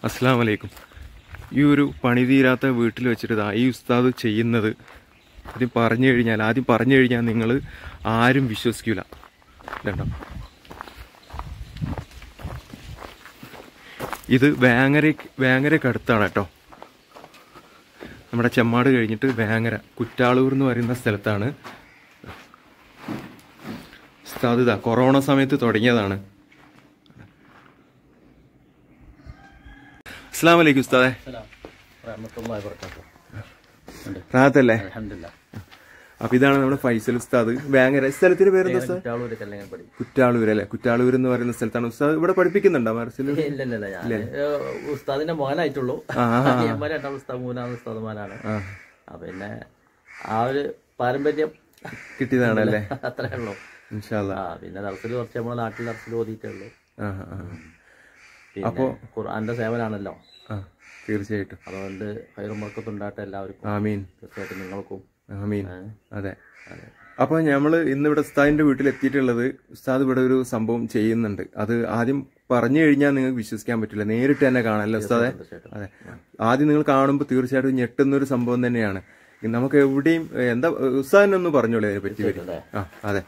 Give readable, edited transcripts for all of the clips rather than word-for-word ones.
അസ്സലാമു അലൈക്കും. ഈ ഒരു പണി തീരാത്ത വീട്ടിൽ വെച്ചിട്ട് ഈ ഉസ്താദ് ചെയ്യുന്നത് ആദ്യം പറഞ്ഞു കഴിഞ്ഞാൽ നിങ്ങൾ ആരും വിശ്വസിക്കില്ല. ഇതുണ്ടോ, ഇത് വേങ്ങരയ്ക്ക് അടുത്താണ് കേട്ടോ. നമ്മുടെ ചെമ്മാട് കഴിഞ്ഞിട്ട് വേങ്ങര കുറ്റാളൂർ എന്ന് പറയുന്ന സ്ഥലത്താണ് ഉസ്താദ്. കൊറോണ സമയത്ത് തുടങ്ങിയതാണ്. അസ്സലാമു അലൈക്കും ഉസ്താദേ. റാഹത്തല്ലേ? അപ്പൊ ഇതാണ് നമ്മുടെ ഫൈസൽ ഉസ്താദ്. വേങ്ങര സ്ഥലത്തിന്റെ പേരെന്താ ഉസ്താദ്? കുറ്റാളൂർ അല്ലേ? കുറ്റാളൂർ എന്ന് പറയുന്ന സ്ഥലത്താണ് ഉസ്താദ്. ഇവിടെ പഠിപ്പിക്കുന്നുണ്ടോ മർസിൽ? ഉസ്താദിന്റെ മോനായിട്ടുള്ളൂ. മൂന്നാമത് ഉസ്താദ്മാരാണ്. പിന്നെ ആ ഒരു പാരമ്പര്യം കിട്ടിയതാണല്ലേ? അത്രേ ഉള്ളൂ. ഇൻഷാ അല്ലാഹ്. പിന്നെ ദർസിൽ കുറച്ച് നമ്മുടെ നാട്ടിൽ ദർസിൽ ഓതിയിട്ടുള്ളൂ. അപ്പോ ഖുർആന്റെ സേവനാണല്ലോ. തീർച്ചയായിട്ടും. അതുകൊണ്ട് ഹൈറും ബർക്കത്തും ഉണ്ടാകട്ടെ എല്ലാവർക്കും. ആമീൻ. തീർച്ചയായിട്ടും നിങ്ങൾക്കും ആമീൻ. അതെ. അപ്പൊ ഞമ്മള് ഇന്നിവിടെ ഉസ്താദിന്റെ വീട്ടിൽ എത്തിയിട്ടുള്ളത്, ഉസ്താദ് ഇവിടെ ഒരു സംഭവം ചെയ്യുന്നുണ്ട്. അത് ആദ്യം പറഞ്ഞു കഴിഞ്ഞാൽ നിങ്ങൾക്ക് വിശ്വസിക്കാൻ പറ്റില്ല, നേരിട്ട് തന്നെ കാണാമല്ലോ ഉസ്താദെ? അതെ. ആദ്യം നിങ്ങൾ കാണുമ്പോൾ തീർച്ചയായിട്ടും ഞെട്ടുന്ന ഒരു സംഭവം തന്നെയാണ്. നമുക്ക് എവിടെയും എന്താ ഉസ്താദിനൊന്ന് പറഞ്ഞോളൂ അതിനെ പറ്റി. അതെ.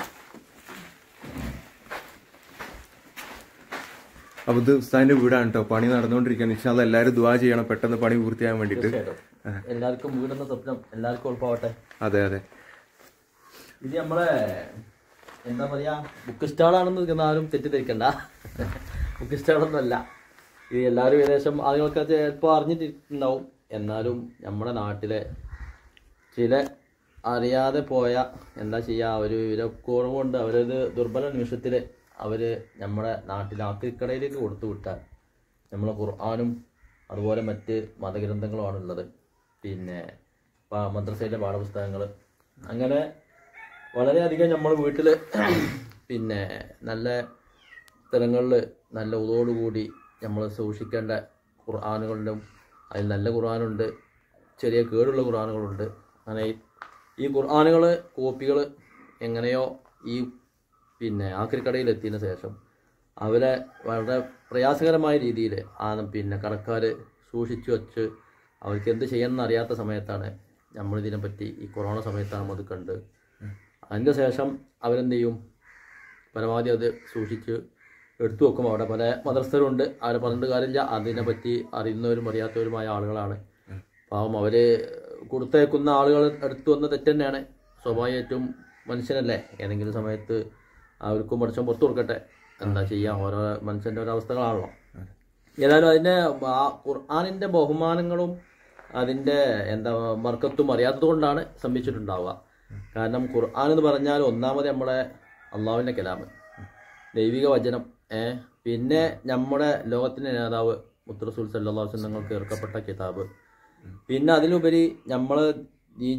അപ്പൊ ഇത് ഉസ്താദിന്റെ വീടാണ് കേട്ടോ. പണി നടന്നുകൊണ്ടിരിക്കുകയാണ്. ഇൻഷാ അല്ലാഹ് എല്ലാവരും ദുആ ചെയ്യണം പെട്ടെന്ന് പണി പൂർത്തിയാകാൻ വേണ്ടിട്ട്. എല്ലാവർക്കും വീടെന്ന സ്വപ്നം എല്ലാവർക്കും ഉറപ്പാവട്ടെ. അതെ അതെ. ഇത് നമ്മളെ എന്താ പറയാ, ബുക്ക് സ്റ്റാളാണെന്ന് ആരും തെറ്റിദ്ധരിക്കണ്ട. ബുക്ക് സ്റ്റാളൊന്നും അല്ല ഇത്. എല്ലാവരും ഏകദേശം ആളുകൾക്ക് ചിലപ്പോൾ അറിഞ്ഞിട്ടുണ്ടാവും. എന്നാലും നമ്മുടെ നാട്ടിലെ ചില അറിയാതെ പോയ എന്താ ചെയ്യുക, ഒരു വിവരക്കുറവുകൊണ്ട് അവരത് ദുർബല നിമിഷത്തിൽ അവർ നമ്മുടെ നാട്ടിൽ ആക്രിക്കടയിലേക്ക് കൊടുത്തു വിട്ടാൽ നമ്മളെ ഖുർആനും അതുപോലെ മറ്റ് മതഗ്രന്ഥങ്ങളുമാണ് ഉള്ളത്. പിന്നെ മദ്രസയിലെ പാഠപുസ്തകങ്ങൾ, അങ്ങനെ വളരെയധികം നമ്മൾ വീട്ടിൽ പിന്നെ നല്ല സ്ഥലങ്ങളിൽ നല്ല ഉതോടുകൂടി നമ്മൾ സൂക്ഷിക്കേണ്ട ഖുർആനുകളിലും അതിൽ നല്ല ഖുർആനുണ്ട്, ചെറിയ കേടുള്ള ഖുർആനുകളുണ്ട്. അങ്ങനെ ഈ ഖുർആനുകൾ കോപ്പികൾ എങ്ങനെയോ ഈ പിന്നെ ആക്രിക്കടയിൽ എത്തിയതിന് ശേഷം അവരെ വളരെ പ്രയാസകരമായ രീതിയിൽ പിന്നെ കടക്കാർ സൂക്ഷിച്ചു വച്ച് അവർക്ക് എന്ത് ചെയ്യണമെന്ന് അറിയാത്ത സമയത്താണ് നമ്മളിതിനെപ്പറ്റി ഈ കൊറോണ സമയത്താണ് നമ്മൾ അത് കണ്ട്. അതിൻ്റെ ശേഷം അവരെന്ത് ചെയ്യും, പരമാവധി അത് സൂക്ഷിച്ച് എടുത്തു വെക്കും. അവിടെ പല മദ്രസ്ഥരുണ്ട്, അവരെ പറഞ്ഞിട്ട് കാര്യമില്ല. അതിനെപ്പറ്റി അറിയുന്നവരും അറിയാത്തവരുമായ ആളുകളാണ്. പാവം അവർ കൊടുത്തേക്കുന്ന ആളുകൾ എടുത്തു വന്ന തെറ്റ് തന്നെയാണ്. സ്വാഭാവികമായിട്ടും മനുഷ്യനല്ലേ, ഏതെങ്കിലും സമയത്ത് അവർക്കും പഠിച്ചാൽ പുറത്തു കൊടുക്കട്ടെ. എന്താ ചെയ്യുക, ഓരോ മനുഷ്യൻ്റെ ഓരോ അവസ്ഥകളാണല്ലോ. ഏതായാലും അതിൻ്റെ ഖുർആനിൻ്റെ ബഹുമാനങ്ങളും അതിൻ്റെ എന്താ ബർക്കത്തും അറിയാത്തത് കൊണ്ടാണ് സംഭവിച്ചിട്ടുണ്ടാവുക. കാരണം ഖുർആൻ എന്ന് പറഞ്ഞാൽ ഒന്നാമത് നമ്മുടെ അള്ളാഹുവിൻ്റെ കലാമ്, ദൈവിക വചനം. പിന്നെ നമ്മുടെ ലോകത്തിൻ്റെ നേതാവ് മുത്ത് റസൂൽ സല്ലല്ലാഹു അലൈഹി വസല്ലം തങ്ങൾക്ക് ഇറക്കപ്പെട്ട കിതാബ്. പിന്നെ അതിലുപരി നമ്മൾ ഈ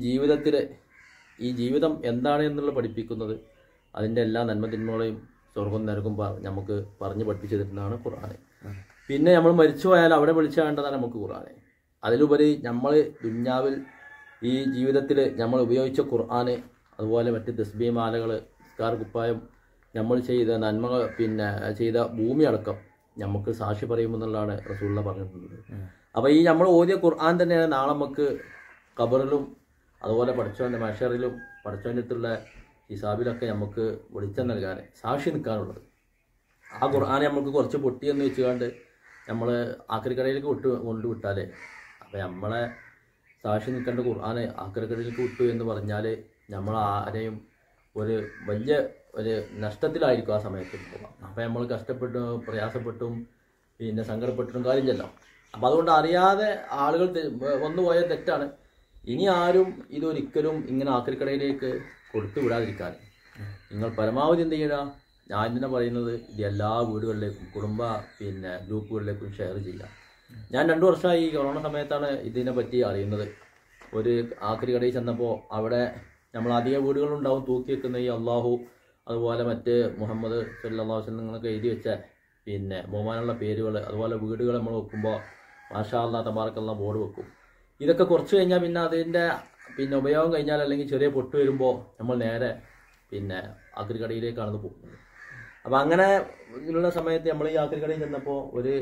ജീവിതം എന്താണ് എന്നുള്ള പഠിപ്പിക്കുന്നത്, അതിൻ്റെ എല്ലാ നന്മതിന്മകളെയും സ്വർഗം നരകും നമുക്ക് പറഞ്ഞ് പഠിപ്പിച്ചു തരുന്നതാണ് ഖുർആൻ. പിന്നെ നമ്മൾ മരിച്ചു പോയാൽ അവിടെ വിളിച്ചു വേണ്ടതാണ് നമുക്ക് ഖുർആൻ. അതിലുപരി നമ്മൾ ദുന്യാവിൽ ഈ ജീവിതത്തിൽ നമ്മൾ ഉപയോഗിച്ച ഖുർആൻ, അതുപോലെ മറ്റ് തസ്ബീഹ് മാലകൾ, നിസ്കാര കുപ്പായം, നമ്മൾ ചെയ്ത നന്മകൾ, പിന്നെ ചെയ്ത ഭൂമി അടക്കം നമുക്ക് സാക്ഷി പറയുമെന്നുള്ളതാണ് റസൂലുള്ളാഹി പറഞ്ഞിട്ടുള്ളത്. അപ്പോൾ ഈ നമ്മൾ ഓതിയ ഖുർആൻ തന്നെയാണ് നാളെ നമുക്ക് ഖബറിലും അതുപോലെ പഠിച്ചവൻ്റെ മഹ്ശറിലും പഠിച്ചവൻ്റെ അടുത്തുള്ള ഹിസാബിലൊക്കെ നമുക്ക് വെളിച്ചം നൽകാൻ, സാക്ഷി നിൽക്കാനുള്ളത്. ആ ഖുർആനെ നമുക്ക് കുറച്ച് പൊട്ടിയെന്ന് വെച്ചുകൊണ്ട് നമ്മൾ ആക്രിക്കടയിലേക്ക് കൊണ്ടുവിട്ടാൽ, അപ്പം നമ്മളെ സാക്ഷി നിൽക്കേണ്ട ഖുർആനെ ആക്രിക്കടയിലേക്ക് വിട്ടു എന്ന് പറഞ്ഞാൽ നമ്മൾ ആരെയും ഒരു വലിയ ഒരു നഷ്ടത്തിലായിരിക്കും ആ സമയത്ത് പോകാം. അപ്പം നമ്മൾ കഷ്ടപ്പെട്ടും പ്രയാസപ്പെട്ടും പിന്നെ സങ്കടപ്പെട്ടിട്ടും കാര്യമില്ലല്ലോ. അപ്പം അതുകൊണ്ട് അറിയാതെ ആളുകൾ വന്നുപോയ തെറ്റാണ്. ഇനി ആരും ഇതൊരിക്കലും ഇങ്ങനെ ആക്രിക്കടയിലേക്ക് കൊടുത്തു വിടാതിരിക്കാൻ നിങ്ങൾ പരമാവധി എന്ത് ചെയ്യുക, ഞാൻ തന്നെ പറയുന്നത്, ഇത് എല്ലാ വീടുകളിലേക്കും പിന്നെ ഗ്രൂപ്പുകളിലേക്കും ഷെയർ ചെയ്യുക. ഞാൻ 2 വർഷമായി ഈ കൊറോണ സമയത്താണ് ഇതിനെപ്പറ്റി അറിയുന്നത്. ഒരു ആക്രിക്കടയിൽ ചെന്നപ്പോൾ അവിടെ നമ്മൾ അധിക വീടുകളുണ്ടാവും തൂക്കി വെക്കുന്ന ഈ അള്ളാഹു അതുപോലെ മറ്റ് മുഹമ്മദ് സല്ലല്ലാഹു അലൈഹി വസല്ലം നിങ്ങൾക്ക് എഴുതി വെച്ച പിന്നെ ബഹുമാനമുള്ള പേരുകൾ, അതുപോലെ വീടുകൾ നമ്മൾ വെക്കുമ്പോൾ മാഷാ അല്ലാഹ് തബാറക്കല്ലാഹ് ബോർഡ് വെക്കും. ഇതൊക്കെ കുറച്ച് കഴിഞ്ഞാൽ പിന്നെ അതിൻ്റെ പിന്നെ ഉപയോഗം കഴിഞ്ഞാൽ അല്ലെങ്കിൽ ചെറിയ പൊട്ട് വരുമ്പോൾ നമ്മൾ നേരെ പിന്നെ ആക്രിക്കടയിലേക്കാണ് പോകുന്നത്. അപ്പോൾ അങ്ങനെ ഉള്ള സമയത്ത് നമ്മൾ ഈ ആക്രിക്കടയിൽ ചെന്നപ്പോൾ ഒരു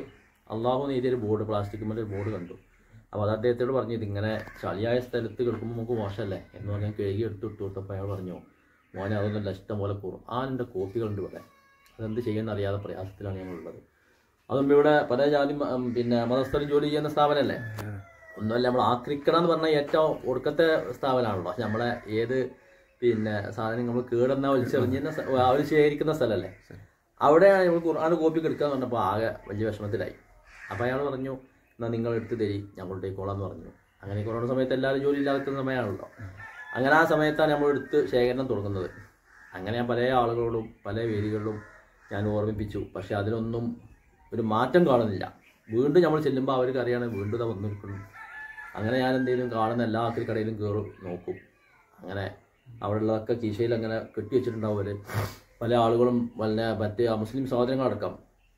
അള്ളാഹു എഴുതിയൊരു ബോർഡ്, പ്ലാസ്റ്റിക് ഒരു ബോർഡ് കണ്ടു. അപ്പോൾ അത് അദ്ദേഹത്തോട് പറഞ്ഞു, ഇതിങ്ങനെ ചളിയായ സ്ഥലത്ത് കിടക്കുമ്പോൾ നമുക്ക് മോശമല്ലേ എന്ന് പറഞ്ഞാൽ കഴുകി എടുത്ത് ഇട്ട് കൊടുത്തപ്പോൾ അയാൾ പറഞ്ഞു, മോനെ അതൊന്നുമല്ല, ഇഷ്ടം പോലെ ഖുർആനിൻ്റെ കോപ്പികളുണ്ട് ഇവിടെ, അതെന്ത് ചെയ്യുമെന്ന് അറിയാതെ പ്രയാസത്തിലാണ് ഞങ്ങളുള്ളത്. അതും ഇവിടെ പല ജാതി പിന്നെ മതസ്ഥരും ജോലി ചെയ്യുന്ന സ്ഥാപനമല്ലേ, ഒന്നുമല്ല നമ്മൾ ആക്രിക്കണം എന്ന് പറഞ്ഞാൽ ഏറ്റവും ഒടുക്കത്തെ സ്ഥാപനമാണല്ലോ. നമ്മളെ ഏത് പിന്നെ സാധനം നമ്മൾ കേടുന്ന വലിച്ചെറിഞ്ഞ അവർ ശേഖരിക്കുന്ന സ്ഥലമല്ലേ, അവിടെയാണ് നമ്മൾ ഖുർആൻ കോപ്പി എടുക്കാന്ന് പറഞ്ഞപ്പോൾ ആകെ വലിയ വിഷമത്തിലായി. അപ്പോൾ അയാൾ പറഞ്ഞു, എന്നാൽ നിങ്ങൾ എടുത്ത് തരി, ഞങ്ങളുടെ കോളാന്ന് പറഞ്ഞു. അങ്ങനെ കൊറോണ സമയത്ത് എല്ലാവരും ജോലി ഇല്ലാത്ത സമയമാണല്ലോ. അങ്ങനെ ആ സമയത്താണ് നമ്മൾ എടുത്ത് ശേഖരണം തുടങ്ങുന്നത്. അങ്ങനെ ഞാൻ പല ആളുകളോടും പല വേദികളിലും ഞാൻ ഓർമ്മിപ്പിച്ചു. പക്ഷെ അതിലൊന്നും ഒരു മാറ്റം കാണുന്നില്ല. വീണ്ടും നമ്മൾ ചെല്ലുമ്പോൾ അവർക്ക് അറിയാണ് വീണ്ടും അത് വന്നിരിക്കുന്നു. അങ്ങനെ ഞാൻ എന്തെങ്കിലും കാണുന്ന എല്ലാ ആക്രിക്കടയിലും കയറും നോക്കും. അങ്ങനെ അവിടെയുള്ളതൊക്കെ കീശയിൽ അങ്ങനെ കെട്ടി വെച്ചിട്ടുണ്ടാവും അവർ. പല ആളുകളും മറ്റേ മുസ്ലിം സഹോദരങ്ങളടക്കം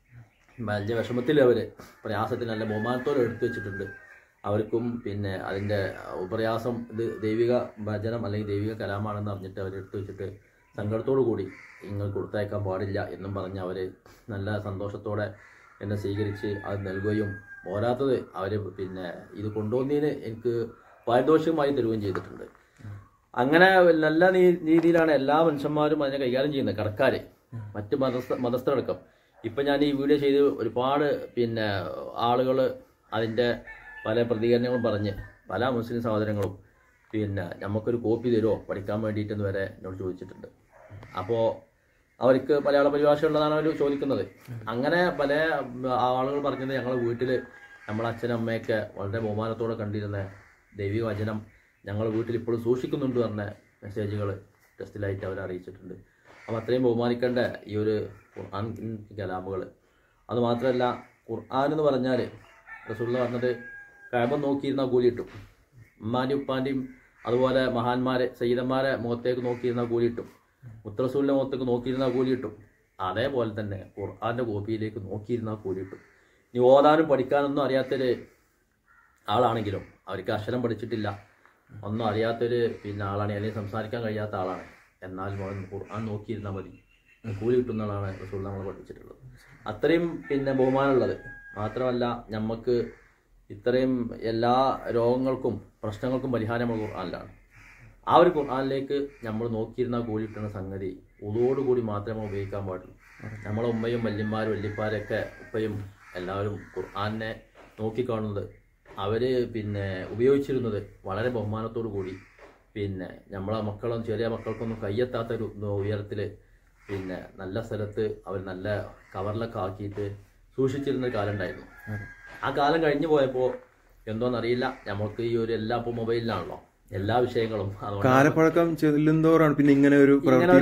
വലിയ വിഷമത്തിൽ അവർ പ്രയാസത്തിൽ നല്ല ബഹുമാനത്തോടെ എടുത്തു വെച്ചിട്ടുണ്ട്. അവർക്കും പിന്നെ അതിൻ്റെ പ്രയാസം ഇത് ദൈവിക ഭജനം അല്ലെങ്കിൽ ദൈവിക കലാമാണെന്ന് അറിഞ്ഞിട്ട് അവരെടുത്ത് വെച്ചിട്ട് സങ്കടത്തോടു കൂടി നിങ്ങൾ കൊടുത്തയക്കാൻ പാടില്ല എന്നും പറഞ്ഞ് അവർ നല്ല സന്തോഷത്തോടെ എന്നെ സ്വീകരിച്ച് അത് നൽകുകയും പോരാത്തത് അവർ പിന്നെ ഇത് കൊണ്ടുവന്നതിന് എനിക്ക് പാരിതോഷികമായി തരുകയും ചെയ്തിട്ടുണ്ട്. അങ്ങനെ നല്ല രീതിയിലാണ് എല്ലാ മനുഷ്യന്മാരും അതിനെ കൈകാര്യം ചെയ്യുന്നത്, കടക്കാർ, മറ്റ് മതസ്ഥരടക്കം. ഇപ്പം ഞാൻ ഈ വീഡിയോ ചെയ്ത് ഒരുപാട് പിന്നെ ആളുകൾ അതിൻ്റെ പല പ്രതികരണങ്ങളും പറഞ്ഞ് പല മുസ്ലിം സഹോദരങ്ങളും പിന്നെ നമുക്കൊരു കോപ്പി തരുമോ പഠിക്കാൻ വേണ്ടിയിട്ടെന്ന് വരെ എന്നോട് ചോദിച്ചിട്ടുണ്ട്. അപ്പോൾ അവർക്ക് മലയാള പരിഭാഷയുള്ളതാണ് അവർ ചോദിക്കുന്നത്. അങ്ങനെ പല ആളുകൾ പറഞ്ഞത് ഞങ്ങളുടെ വീട്ടിൽ നമ്മളെ അച്ഛനും അമ്മയൊക്കെ വളരെ ബഹുമാനത്തോടെ കണ്ടിരുന്ന ദൈവിക വചനം ഞങ്ങളുടെ വീട്ടിൽ ഇപ്പോഴും സൂക്ഷിക്കുന്നുണ്ട് പറഞ്ഞ മെസ്സേജുകൾ ടെസ്റ്റിലായിട്ട് അവർ അറിയിച്ചിട്ടുണ്ട്. അപ്പോൾ അത്രയും ബഹുമാനിക്കേണ്ട ഈ ഒരു ഖുർആൻ കലാമുകൾ. അതുമാത്രമല്ല, ഖുർആൻ എന്ന് പറഞ്ഞാൽ റസൂലുള്ള പറഞ്ഞത് കഅബ നോക്കിയിരുന്ന കൂലി കിട്ടും. ഉമ്മാൻ്റെയും ഉപ്പാൻ്റെയും അതുപോലെ മഹാന്മാരെ സയ്യിദന്മാരെ മുഖത്തേക്ക് നോക്കിയിരുന്ന കൂലി കിട്ടും. മുത്തറസൂലിൻ്റെ മുഖത്തേക്ക് നോക്കിയിരുന്ന കൂലി കിട്ടും. അതേപോലെ തന്നെ ഖുർആൻ്റെ കോപ്പിയിലേക്ക് നോക്കിയിരുന്ന കൂലി കിട്ടും. ഇനി ഓതാനും പഠിക്കാനൊന്നും അറിയാത്തൊരു ആളാണെങ്കിലും, അവർക്ക് അക്ഷരം പഠിച്ചിട്ടില്ല, ഒന്നും അറിയാത്തൊരു പിന്നെ ആളാണ്, അല്ലെങ്കിൽ സംസാരിക്കാൻ കഴിയാത്ത ആളാണ്, എന്നാൽ ഖുർആൻ നോക്കിയിരുന്നാൽ മതി, കൂലി കിട്ടുന്നതാണ് റസൂൽ നമ്മൾ പഠിപ്പിച്ചിട്ടുള്ളത്. അത്രയും പിന്നെ ബഹുമാനമുള്ളത്. മാത്രമല്ല, നമുക്ക് ഇത്രയും എല്ലാ രോഗങ്ങൾക്കും പ്രശ്നങ്ങൾക്കും പരിഹാരം നമ്മൾ ഖുർആനിലാണ്. ആ ഒരു ഖുർആനിലേക്ക് നമ്മൾ നോക്കിയിരുന്ന കൂലി കിട്ടുന്ന സംഗതി ഉതോടുകൂടി മാത്രമേ ഉപയോഗിക്കാൻ പാടുള്ളൂ. നമ്മളെ ഉമ്മയും വല്യന്മാരും വല്യപ്പാരൊക്കെ ഉപ്പയും എല്ലാവരും ഖുർആനെ നോക്കിക്കാണുന്നത്, അവർ പിന്നെ ഉപയോഗിച്ചിരുന്നത് വളരെ ബഹുമാനത്തോടു കൂടി, പിന്നെ നമ്മളെ മക്കളും ചെറിയ മക്കൾക്കൊന്നും കയ്യെത്താത്തൊരു ഉയരത്തിൽ പിന്നെ നല്ല സ്ഥലത്ത് അവർ നല്ല കവറിലൊക്കെ ആക്കിയിട്ട് സൂക്ഷിച്ചിരുന്നൊരു കാലം ഉണ്ടായിരുന്നു. ആ കാലം കഴിഞ്ഞു പോയപ്പോൾ എന്തോന്നറിയില്ല, നമുക്ക് ഈ ഒരു എല്ലാ ഇപ്പോൾ മൊബൈലിലാണല്ലോ എല്ലാ വിഷയങ്ങളും. കാലപ്പഴക്കം ചെല്ലുന്തോറാണ് പിന്നെ ഇങ്ങനെ ഒരു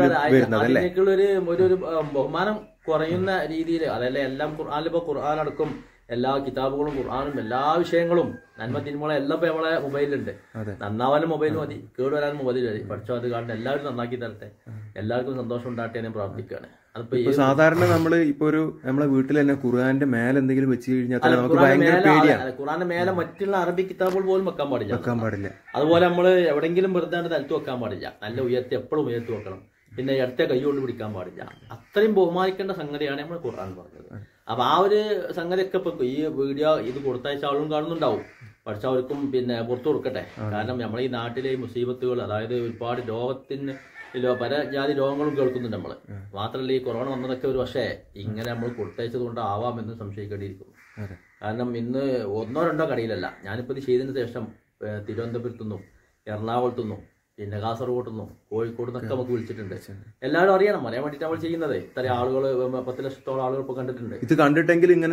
ഒരു ബഹുമാനം കുറയുന്ന രീതിയിൽ. അതല്ല എല്ലാം ഖുർആനിലിപ്പോൾ ഖുർആനടക്കം എല്ലാ കിതാബുകളും ഖുർആനും എല്ലാ വിഷയങ്ങളും നന്മ തിന്മകളും എല്ലാം ഇപ്പൊ നമ്മളെ മൊബൈലിലുണ്ട്. നന്നാവാനും മൊബൈൽ മതി, കേടുവരാനും മൊബൈൽ മതി. പഠിച്ചോ അത് കാണുന്ന എല്ലാവരും നന്നാക്കി തരട്ടെ, എല്ലാവർക്കും സന്തോഷം ഉണ്ടാകട്ടെ എന്ന് പ്രാർത്ഥിക്കുകയാണ്. അതിപ്പോ സാധാരണ നമ്മള് ഇപ്പൊ ഒരു നമ്മളെ വീട്ടിൽ തന്നെ ഖുർആന്റെ മേലെ എന്തെങ്കിലും വെച്ച് കഴിഞ്ഞാൽ നമുക്ക് ഭയങ്കര പേടിയാണ്. ഖുർആന്റെ മേലെ മറ്റുള്ള അറബി കിതാബുകൾ പോലും വെക്കാൻ പാടില്ല. അതുപോലെ നമ്മള് എവിടെങ്കിലും വെറുതെ തലത്ത് വെക്കാൻ പാടില്ല, നല്ല ഉയർത്തി എപ്പോഴും ഉയർത്തി വെക്കണം. പിന്നെ ഇടത്തെ കൈ കൊണ്ട് പിടിക്കാൻ പാടില്ല. അത്രയും ബഹുമാനിക്കേണ്ട സംഗതിയാണ് നമ്മൾ ഖുർആൻ പറഞ്ഞത്. അപ്പൊ ആ ഒരു സംഗതിയൊക്കെ ഇപ്പൊ ഈ വീഡിയോ ഇത് കൊടുത്തയച്ച ആളും കാണുന്നുണ്ടാവും. പക്ഷെ അവർക്കും പിന്നെ പുറത്തു കൊടുക്കട്ടെ. കാരണം നമ്മളെ ഈ നാട്ടിലെ മുസീബത്തുകൾ, അതായത് ഒരുപാട് രോഗത്തിന് പല ജാതി രോഗങ്ങളും കേൾക്കുന്നുണ്ട് നമ്മള്. മാത്രമല്ല ഈ കൊറോണ വന്നതൊക്കെ ഒരു പക്ഷേ ഇങ്ങനെ നമ്മൾ കൊടുത്തയച്ചത് കൊണ്ടാവാമെന്ന് സംശയിക്കേണ്ടിയിരിക്കുന്നു. കാരണം ഇന്ന് ഒന്നോ രണ്ടോ കടയിലല്ല, ഞാനിപ്പോൾ ഇത് ചെയ്തതിന് ശേഷം തിരുവനന്തപുരത്തുനിന്നും എറണാകുളത്തുനിന്നും പിന്നെ കാസർഗോഡുനിന്നും കോഴിക്കോട് നിന്നൊക്കെ നമുക്ക് വിളിച്ചിട്ടുണ്ട്. എല്ലാവരും അറിയണം, അറിയാൻ വേണ്ടിയിട്ട് നമ്മൾ ചെയ്യുന്നത്. ഇത്ര ആളുകൾ 10 ലക്ഷത്തോളം ആളുകൾ ഇപ്പൊ കണ്ടിട്ടുണ്ട്. ഇത് കണ്ടിട്ടെങ്കിൽ ഇങ്ങനെ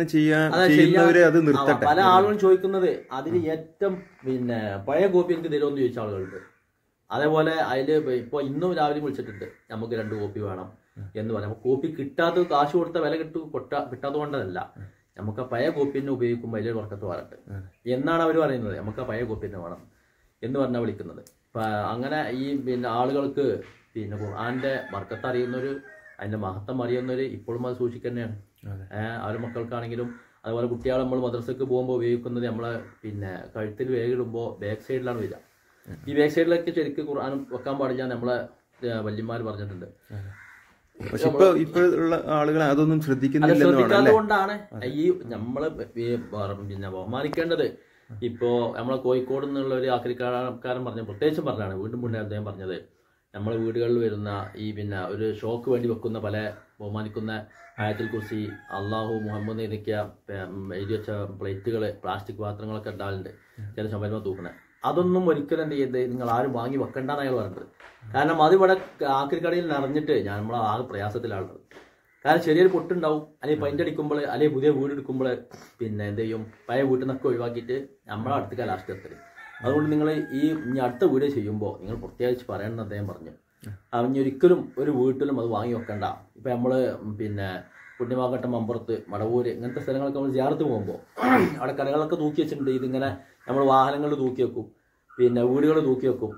പല ആളുകളും ചോദിക്കുന്നത് അതിന് ഏറ്റവും പിന്നെ പഴയ കോപ്പി എനിക്ക് തരുമെന്ന് ചോദിച്ച ആളുകളുണ്ട്. അതേപോലെ അതിൽ ഇപ്പോൾ ഇന്നും രാവിലെ വിളിച്ചിട്ടുണ്ട്, നമുക്ക് 2 കോപ്പി വേണം എന്ന് പറയാം. കോപ്പി കിട്ടാത്തത് കാശ് കൊടുത്ത വില കിട്ടാത്തത് കൊണ്ടതല്ല, നമുക്ക് ആ പഴയ കോപ്പി തന്നെ ഉപയോഗിക്കുമ്പോൾ അതിലൊരു വർക്കത്ത് വരട്ടെ എന്നാണ് അവർ പറയുന്നത്. നമുക്ക് ആ പഴയ കോപ്പി തന്നെ വേണം എന്ന് പറഞ്ഞാൽ വിളിക്കുന്നത്. അങ്ങനെ ഈ പിന്നെ ആളുകൾക്ക് പിന്നെ ഖുർആന്റെ ബർക്കത്ത് അറിയുന്നവര്, അതിന്റെ മഹത്വം അറിയുന്നവര് ഇപ്പോഴും അത് സൂക്ഷിക്കുന്നതാണ്. അവരുടെ മക്കൾക്കാണെങ്കിലും അതുപോലെ കുട്ടികളെ നമ്മൾ മദ്രസക്ക് പോകുമ്പോൾ ഉപയോഗിക്കുന്നത് നമ്മളെ പിന്നെ കഴുത്തിൽ വേഗിടുമ്പോൾ ബാക്ക് സൈഡിലാണ് വരിക. ഈ ബാക്ക് സൈഡിലൊക്കെ ശരിക്കും ഖുർആൻ വെക്കാൻ പാടില്ല നമ്മളെ വല്യന്മാർ പറഞ്ഞിട്ടുണ്ട്. പക്ഷെ ഇപ്പൊ ഉള്ള ആളുകൾ അതൊന്നും ശ്രദ്ധിക്കാത്തതുകൊണ്ടാണ് ഈ നമ്മള് പിന്നെ ബഹുമാനിക്കേണ്ടത്. ഇപ്പോ നമ്മളെ കോഴിക്കോട് നിന്നുള്ള ഒരു ആക്രിക്കാരൻ പറഞ്ഞ പ്രത്യേകിച്ചും പറഞ്ഞാണ്, വീണ്ടും മുന്നേ അദ്ദേഹം പറഞ്ഞത്, നമ്മളെ വീടുകളിൽ വരുന്ന ഈ പിന്നെ ഒരു ഷോക്ക് വേണ്ടി വെക്കുന്ന പല ബഹുമാനിക്കുന്ന ആയത്തുൽ കുർസി, അള്ളാഹു, മുഹമ്മദ് എന്നൊക്കെ എഴുതി വെച്ച പ്ലേറ്റുകൾ, പ്ലാസ്റ്റിക് പാത്രങ്ങളൊക്കെ ഉണ്ടാവലുണ്ട് ചില സംഭവം തൂക്കണേ. അതൊന്നും ഒരിക്കലും എന്ത് ചെയ്ത് നിങ്ങൾ ആരും വാങ്ങി വെക്കണ്ടെന്ന് അയാൾ പറഞ്ഞത്. കാരണം അതിവിടെ ആക്രിക്കടയിൽ നിറഞ്ഞിട്ട് നമ്മളെ ആകെ പ്രയാസത്തിലാണുള്ളത്. കാരണം ചെറിയൊരു പൊട്ടുണ്ടാവും, അല്ലെങ്കിൽ പെയിന്റ് അടിക്കുമ്പോൾ, അല്ലെങ്കിൽ പുതിയ വീട് എടുക്കുമ്പോൾ പിന്നെ എന്ത് ചെയ്യും, പഴയ വീട്ടിൽ നിന്നൊക്കെ ഒഴിവാക്കിയിട്ട് നമ്മളെ അടുത്തേക്ക് ലാസ്റ്റ് എത്തല്. അതുകൊണ്ട് നിങ്ങൾ ഇനി അടുത്ത വീട് ചെയ്യുമ്പോൾ നിങ്ങൾ പ്രത്യേകിച്ച് പറയണമെന്ന് അദ്ദേഹം പറഞ്ഞു. ഇനി ഒരിക്കലും ഒരു വീട്ടിലും അത് വാങ്ങി വെക്കണ്ട. ഇപ്പം നമ്മൾ പിന്നെ പുണ്യമാകട്ടം, മമ്പുറത്ത്, മടവൂര് ഇങ്ങനത്തെ സ്ഥലങ്ങളൊക്കെ നമ്മൾ സിയാറത്ത് പോകുമ്പോൾ അവിടെ കടകളൊക്കെ തൂക്കി വെച്ചിട്ടുണ്ട്. ഇതിങ്ങനെ നമ്മൾ വാഹനങ്ങൾ തൂക്കി വെക്കും, പിന്നെ വീടുകൾ തൂക്കി വെക്കും.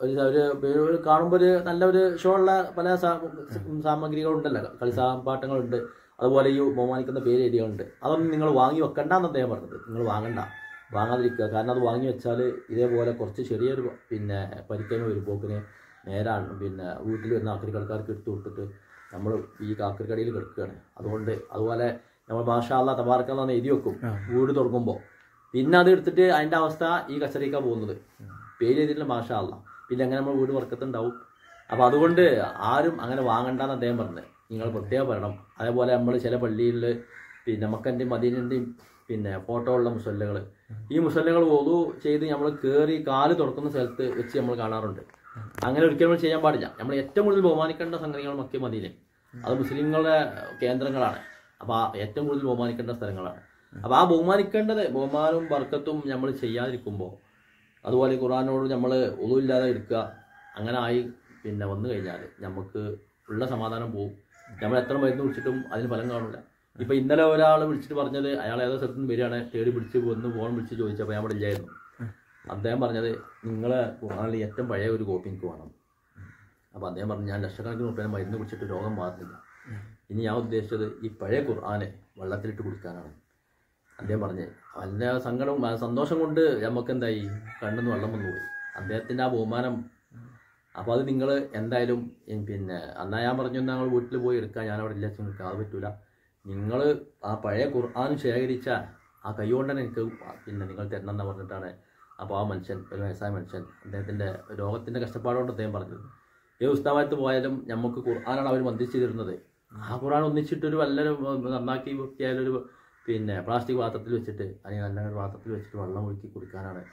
ഒരു കാണുമ്പോൾ ഒരു നല്ലൊരു ഷോ ഉള്ള പല സാമഗ്രികളുണ്ടല്ലോ, കളിസാമ്പാട്ടങ്ങളുണ്ട്, അതുപോലെ ഈ ബഹുമാനിക്കുന്ന പേര് ഏരിയകളുണ്ട്. അതൊന്നും നിങ്ങൾ വാങ്ങി വെക്കണ്ടെന്ന് അദ്ദേഹം പറഞ്ഞത്. നിങ്ങൾ വാങ്ങാതിരിക്കുക. കാരണം അത് വാങ്ങി വെച്ചാൽ ഇതേപോലെ കുറച്ച് ചെറിയൊരു പിന്നെ പരിക്കന് ഒരു പോക്കിന് നേരാണ് പിന്നെ വീട്ടിൽ വരുന്ന ആക്രിക്കടക്കാർക്ക് എടുത്തു കൊടുത്തിട്ട് നമ്മൾ ഈ ആക്രിക്കടയിൽ കിടക്കുകയാണ്. അതുപോലെ നമ്മൾ മാഷാ അല്ലാഹ് തബാറക എന്ന് എഴുതി വെക്കും വീട് തുറക്കുമ്പോൾ. പിന്നെ അത് എടുത്തിട്ട് അതിൻ്റെ അവസ്ഥ ഈ കച്ചറിക്കാണ് പോകുന്നത്. പേര് എഴുതിയിട്ടുള്ള മാഷാ അല്ലാഹ്, പിന്നെ അങ്ങനെ നമ്മൾ വീട് വർക്കത്തുണ്ടാവും. അപ്പോൾ അതുകൊണ്ട് ആരും അങ്ങനെ വാങ്ങണ്ടെന്ന് അദ്ദേഹം പറഞ്ഞത്. നിങ്ങൾ പ്രത്യേകം പറയണം. അതേപോലെ നമ്മൾ ചില പള്ളിയിൽ പിന്നെ മക്കൻ്റെയും മദീനൻ്റെയും പിന്നെ ഫോട്ടോ ഉള്ള മുസല്ലകൾ, ഈ മുസല്ലകൾ ഒളു ചെയ്ത് നമ്മൾ കയറി കാല് തുറക്കുന്ന സ്ഥലത്ത് വെച്ച് നമ്മൾ കാണാറുണ്ട്. അങ്ങനെ ഒരിക്കലും നമ്മൾ ചെയ്യാൻ പാടില്ല. നമ്മൾ ഏറ്റവും കൂടുതൽ ബഹുമാനിക്കേണ്ട സംഗതികൾ മക്കേ മദീനയും, അത് മുസ്ലിങ്ങളുടെ കേന്ദ്രങ്ങളാണ്. അപ്പോൾ ഏറ്റവും കൂടുതൽ ബഹുമാനിക്കേണ്ട സ്ഥലങ്ങളാണ്. അപ്പോൾ ആ ബഹുമാനവും ബർക്കത്തും നമ്മൾ ചെയ്യാതിരിക്കുമ്പോൾ, അതുപോലെ ഖുർആനോട് നമ്മൾ ഒളു ഇല്ലാതെ എടുക്കുക, അങ്ങനെ ആയി പിന്നെ വന്നു കഴിഞ്ഞാൽ നമുക്ക് ഉള്ള സമാധാനം പോവും. നമ്മൾ എത്ര മരുന്ന് കുടിച്ചിട്ടും അതിന് ഫലം കാണില്ല. ഇപ്പം ഇന്നലെ ഒരാൾ വിളിച്ചിട്ട് പറഞ്ഞത്, അയാൾ ഏതോ സ്ഥലത്ത് നിന്ന് വരികയാണ്, തേടി പിടിച്ച് വന്ന് ഫോൺ വിളിച്ച് ചോദിച്ചപ്പോൾ ഞാൻ അവിടെ ഇല്ലായിരുന്നു. അദ്ദേഹം പറഞ്ഞത്, നിങ്ങളെ ഖുർആനിൽ ഏറ്റവും പഴയ ഒരു കോപ്പി എനിക്ക് വേണം. അപ്പോൾ അദ്ദേഹം പറഞ്ഞു, ഞാൻ ലക്ഷക്കണക്കിന് റുപ്യ മരുന്ന് കുടിച്ചിട്ട് രോഗം മാറുന്നില്ല. ഇനി ഞാൻ ഉദ്ദേശിച്ചത് ഈ പഴയ ഖുർആനെ വെള്ളത്തിലിട്ട് കുടിക്കാനാണ്. അദ്ദേഹം പറഞ്ഞ് അതിൻ്റെ സങ്കടവും സന്തോഷം കൊണ്ട് നമുക്ക് എന്തായി കണ്ണെന്ന് വെള്ളം വന്നു പോയി. അദ്ദേഹത്തിൻ്റെ ആ ബഹുമാനം. അപ്പോൾ അത് നിങ്ങൾ എന്തായാലും പിന്നെ അന്നാ ഞാൻ പറഞ്ഞു, ഞങ്ങൾ വീട്ടിൽ പോയി എടുക്കാൻ, ഞാൻ അവിടെ ഇല്ല, നിങ്ങൾക്ക് അത് പറ്റൂല. നിങ്ങൾ ആ പഴയ ഖുർആൻ ശേഖരിച്ച ആ കൈ കൊണ്ട് തന്നെ എനിക്ക് പിന്നെ നിങ്ങൾ തരണം എന്ന് പറഞ്ഞിട്ടാണ്. അപ്പോൾ ആ മനുഷ്യൻ, ഒരു വയസ്സായ മനുഷ്യൻ, അദ്ദേഹത്തിൻ്റെ രോഗത്തിൻ്റെ കഷ്ടപ്പാടുകൊണ്ട് അദ്ദേഹം പറഞ്ഞത്, ഏത് ഉസ്താവായത്ത് പോയാലും നമുക്ക് ഖുർആനാണ് അവർ ബന്ധിച്ച് തരുന്നത്. ആ ഖുർആൻ ഒന്നിച്ചിട്ടൊരു നല്ലൊരു നന്നാക്കി വൃത്തിയായാലൊരു പിന്നെ പ്ലാസ്റ്റിക് പാത്രത്തിൽ വെച്ചിട്ട്, അല്ലെങ്കിൽ നല്ല പാത്രത്തിൽ വെച്ചിട്ട് വെള്ളം ഒഴിച്ച് കുടിക്കാനാണ്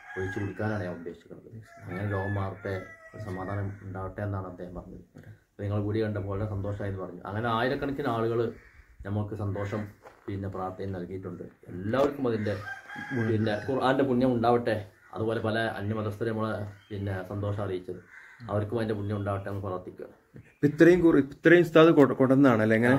ഞാൻ ഉദ്ദേശിക്കുന്നത്. അങ്ങനെ രോഗം മാറട്ടെ, സമാധാനം ഉണ്ടാവട്ടെ എന്നാണ് അദ്ദേഹം പറഞ്ഞത്. നിങ്ങൾ കൂടി കണ്ടപ്പോൾ വളരെ സന്തോഷമായെന്ന് പറഞ്ഞു. അങ്ങനെ ആയിരക്കണക്കിന് ആളുകൾ നമുക്ക് സന്തോഷം പിന്നെ പ്രാർത്ഥന നൽകിയിട്ടുണ്ട്. എല്ലാവർക്കും അതിൻ്റെ പിന്നെ ഖുർആൻ്റെ പുണ്യം ഉണ്ടാവട്ടെ. അതുപോലെ പല അന്യമതസ്ഥരെ നമ്മളെ പിന്നെ സന്തോഷം അറിയിച്ചത്, അവർക്കും അതിൻ്റെ പുണ്യം ഉണ്ടാവട്ടെ എന്ന് പ്രാർത്ഥിക്കുക. ഇത്രയും ഉസ്താദ് കൊണ്ടുവന്നാണല്ലേ എങ്ങനെ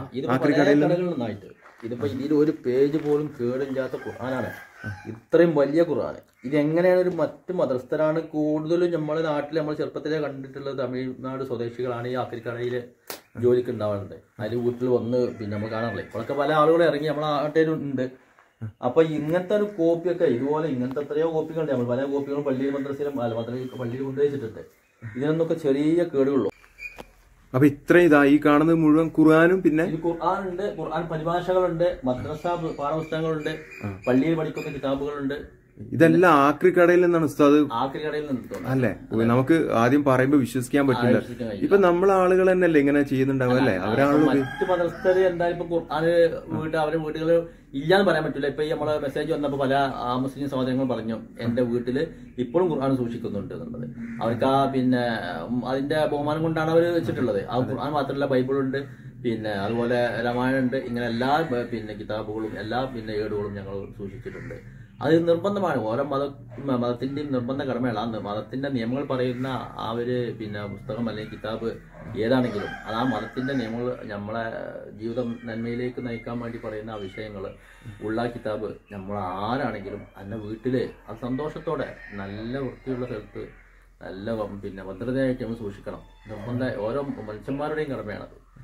കടകളിൽ ഇതിപ്പോ ഇതിൽ ഒരു പേജ് പോലും കേടില്ലാത്ത ഖുർആനാണ്. ഇത്രയും വലിയ ഖുർആൻ. ഇതെങ്ങനെയാണ് ഒരു മറ്റ് മതസ്ഥരാണ് കൂടുതലും നമ്മുടെ നാട്ടിൽ നമ്മൾ ചെറുപ്പത്തിലേ കണ്ടിട്ടുള്ളത്. തമിഴ്നാട് സ്വദേശികളാണ് ഈ ആക്രിക്കടയിൽ ജോലിക്ക് ഉണ്ടാവാറുണ്ട്. അതിൽ വീട്ടിൽ വന്ന് പിന്നെ നമ്മൾ കാണാറില്ലേ, ഇപ്പോഴൊക്കെ പല ആളുകളും ഇറങ്ങി നമ്മളെ നാട്ടിലുണ്ട്. അപ്പൊ ഇങ്ങനത്തെ ഒരു കോപ്പിയൊക്കെ ഇതുപോലെ ഇങ്ങനത്തെ എത്രയോ കോപ്പികളുണ്ട്. നമ്മൾ പല കോപ്പികളും പള്ളിയിൽ മദ്രസയിലും പള്ളിയിൽ കൊണ്ടുവച്ചിട്ടുണ്ട്. ഇതിനൊന്നൊക്കെ ചെറിയ കേടുള്ളൂ. അപ്പൊ ഇത്രയും ഈ കാണുന്നത് മുഴുവൻ ഖുർആനും, പിന്നെ ഖുർആനുണ്ട്, ഖുർആൻ പരിഭാഷകളുണ്ട്, മദ്രസ പാഠപുസ്തകങ്ങളുണ്ട്, പള്ളിയിൽ പഠിക്കുന്ന കിതാബുകളുണ്ട്. ഇതെല്ലാം ആക്രിക്കടയിൽ നിന്നാണ് ഉസ്താദ്? ആക്രിക്കടയിൽ നിന്ന് അല്ലേ? നമുക്ക് ആദ്യം പറയുമ്പോ വിശ്വസിക്കാൻ പറ്റില്ല. ഇപ്പൊ നമ്മളെ ആളുകൾ തന്നെയല്ലേ ഇങ്ങനെ ചെയ്യുന്നുണ്ടാവും അല്ലേ? മറ്റു മതസ്ഥര് എന്തായാലും ഇപ്പൊ ഖുർആന് അവരുടെ വീടുകൾ ഇല്ലാന്ന് പറയാൻ പറ്റില്ല. ഇപ്പൊ ഈ നമ്മളെ മെസ്സേജ് വന്നപ്പോ പല മുസ്ലിം സഹോദരങ്ങൾ പറഞ്ഞു, എന്റെ വീട്ടില് ഇപ്പോഴും ഖുർആൻ സൂക്ഷിക്കുന്നുണ്ട് എന്നുള്ളത്. അവർക്ക് ആ പിന്നെ അതിന്റെ ബഹുമാനം കൊണ്ടാണ് അവർ വെച്ചിട്ടുള്ളത്. ആ ഖുർആൻ മാത്രമല്ല, ബൈബിളുണ്ട്, പിന്നെ അതുപോലെ രാമായണം ഉണ്ട്. ഇങ്ങനെ എല്ലാ പിന്നെ കിതാബുകളും എല്ലാ പിന്നെ ഏടുകളും ഞങ്ങൾ സൂക്ഷിച്ചിട്ടുണ്ട്. അത് നിർബന്ധമാണ്. ഓരോ മതത്തിന്റെയും നിർബന്ധ കടമയാണ്. ആ മതത്തിന്റെ നിയമങ്ങൾ പറയുന്ന ആ ഒരു പിന്നെ പുസ്തകം അല്ലെങ്കിൽ കിതാബ് ഏതാണെങ്കിലും അത് ആ മതത്തിന്റെ നിയമങ്ങൾ നമ്മളെ ജീവിതം നന്മയിലേക്ക് നയിക്കാൻ വേണ്ടി പറയുന്ന ആ വിഷയങ്ങൾ ഉള്ള കിതാബ് നമ്മൾ ആരാണെങ്കിലും അന്ന വീട്ടില് അത് സന്തോഷത്തോടെ നല്ല വൃത്തിയുള്ള സ്ഥലത്ത് നല്ല പിന്നെ ഭദ്രതയായിട്ട് നമ്മൾ സൂക്ഷിക്കണം. നിർബന്ധ ഓരോ മനുഷ്യന്മാരുടെയും കടമയാണത്.